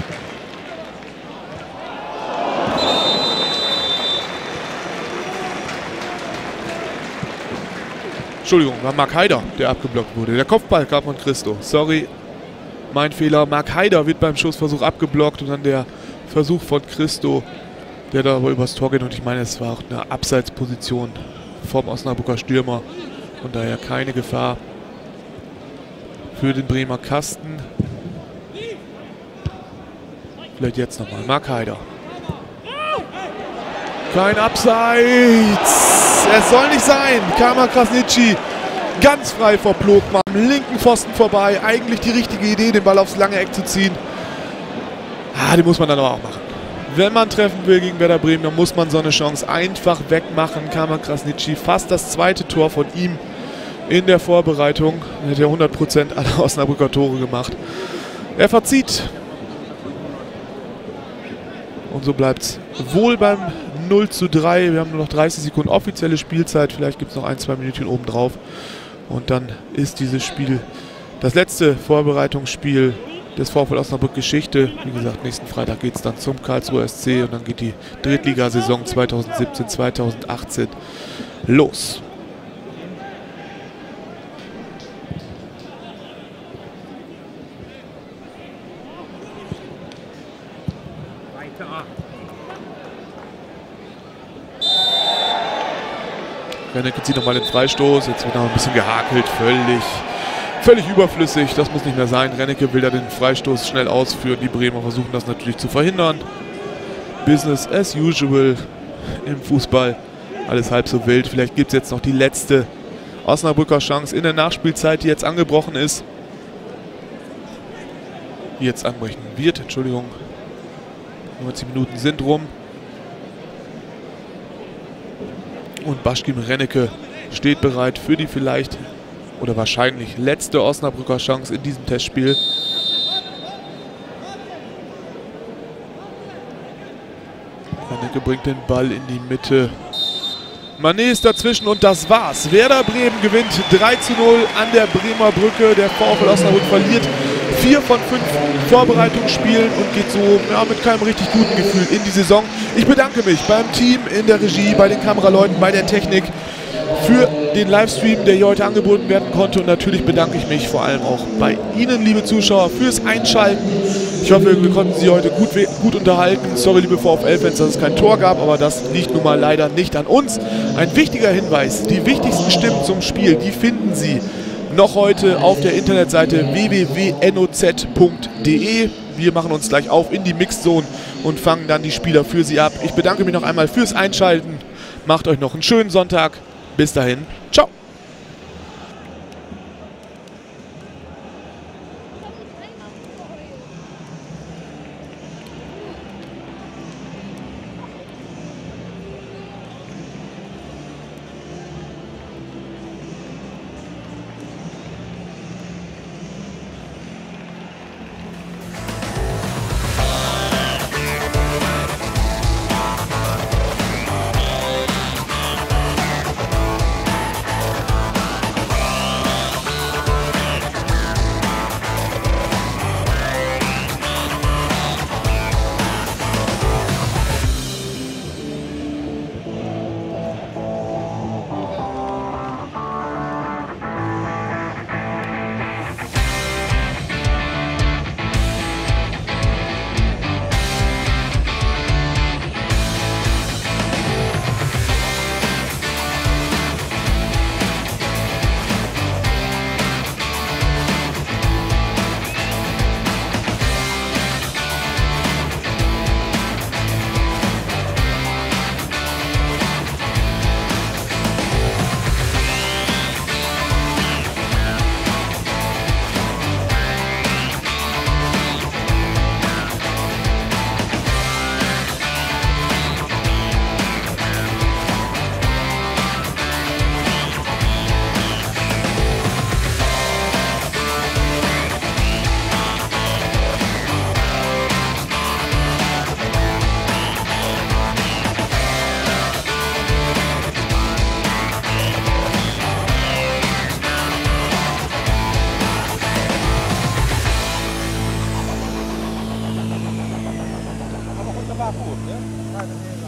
Entschuldigung, war Marc Haider, der abgeblockt wurde. Der Kopfball kam von Christo. Sorry, mein Fehler. Marc Haider wird beim Schussversuch abgeblockt und dann der Versuch von Christo, der da aber übers Tor geht. Und ich meine, es war auch eine Abseitsposition vom Osnabrücker Stürmer. Von daher keine Gefahr für den Bremer Kasten. Vielleicht jetzt nochmal. Marc Haider. Kein Abseits. Es soll nicht sein. Kama Krasnitschi ganz frei vor Plogmann. Am linken Pfosten vorbei. Eigentlich die richtige Idee, den Ball aufs lange Eck zu ziehen. Die muss man dann aber auch machen. Wenn man treffen will gegen Werder Bremen, dann muss man so eine Chance einfach wegmachen. Kama Krasnitschi, fast das zweite Tor von ihm in der Vorbereitung. Er hat ja 100% aller Osnabrücker Tore gemacht. Er verzieht. Und so bleibt es wohl beim 0:3. Wir haben nur noch 30 Sekunden offizielle Spielzeit. Vielleicht gibt es noch 1-2 Minuten obendrauf. Und dann ist dieses Spiel das letzte Vorbereitungsspiel des VfL Osnabrück Geschichte. Wie gesagt, nächsten Freitag geht es dann zum Karlsruher SC und dann geht die Drittligasaison 2017-2018 los. Rennecke zieht nochmal den Freistoß. Jetzt wird noch ein bisschen gehakelt. Völlig überflüssig. Das muss nicht mehr sein. Rennecke will da den Freistoß schnell ausführen. Die Bremer versuchen das natürlich zu verhindern. Business as usual im Fußball. Alles halb so wild. Vielleicht gibt es jetzt noch die letzte Osnabrücker Chance in der Nachspielzeit, die jetzt angebrochen ist. Die jetzt anbrechen wird. Entschuldigung. 90 Minuten sind rum. Und Baschkim Rennecke steht bereit für die vielleicht oder wahrscheinlich letzte Osnabrücker Chance in diesem Testspiel. Rennecke bringt den Ball in die Mitte. Mané ist dazwischen und das war's. Werder Bremen gewinnt 3:0 an der Bremer Brücke. Der VfL Osnabrück verliert 4 von 5 Vorbereitungsspielen und geht so mit keinem richtig guten Gefühl in die Saison. Ich bedanke mich beim Team in der Regie, bei den Kameraleuten, bei der Technik für den Livestream, der hier heute angeboten werden konnte. Und natürlich bedanke ich mich vor allem auch bei Ihnen, liebe Zuschauer, fürs Einschalten. Ich hoffe, wir konnten Sie heute gut unterhalten. Sorry, liebe VfL-Fans, dass es kein Tor gab, aber das liegt nun mal leider nicht an uns. Ein wichtiger Hinweis, die wichtigsten Stimmen zum Spiel, die finden Sie noch heute auf der Internetseite www.noz.de. Wir machen uns gleich auf in die Mixzone und fangen dann die Spieler für Sie ab. Ich bedanke mich noch einmal fürs Einschalten. Macht euch noch einen schönen Sonntag. Bis dahin. Ciao. war gut, ne?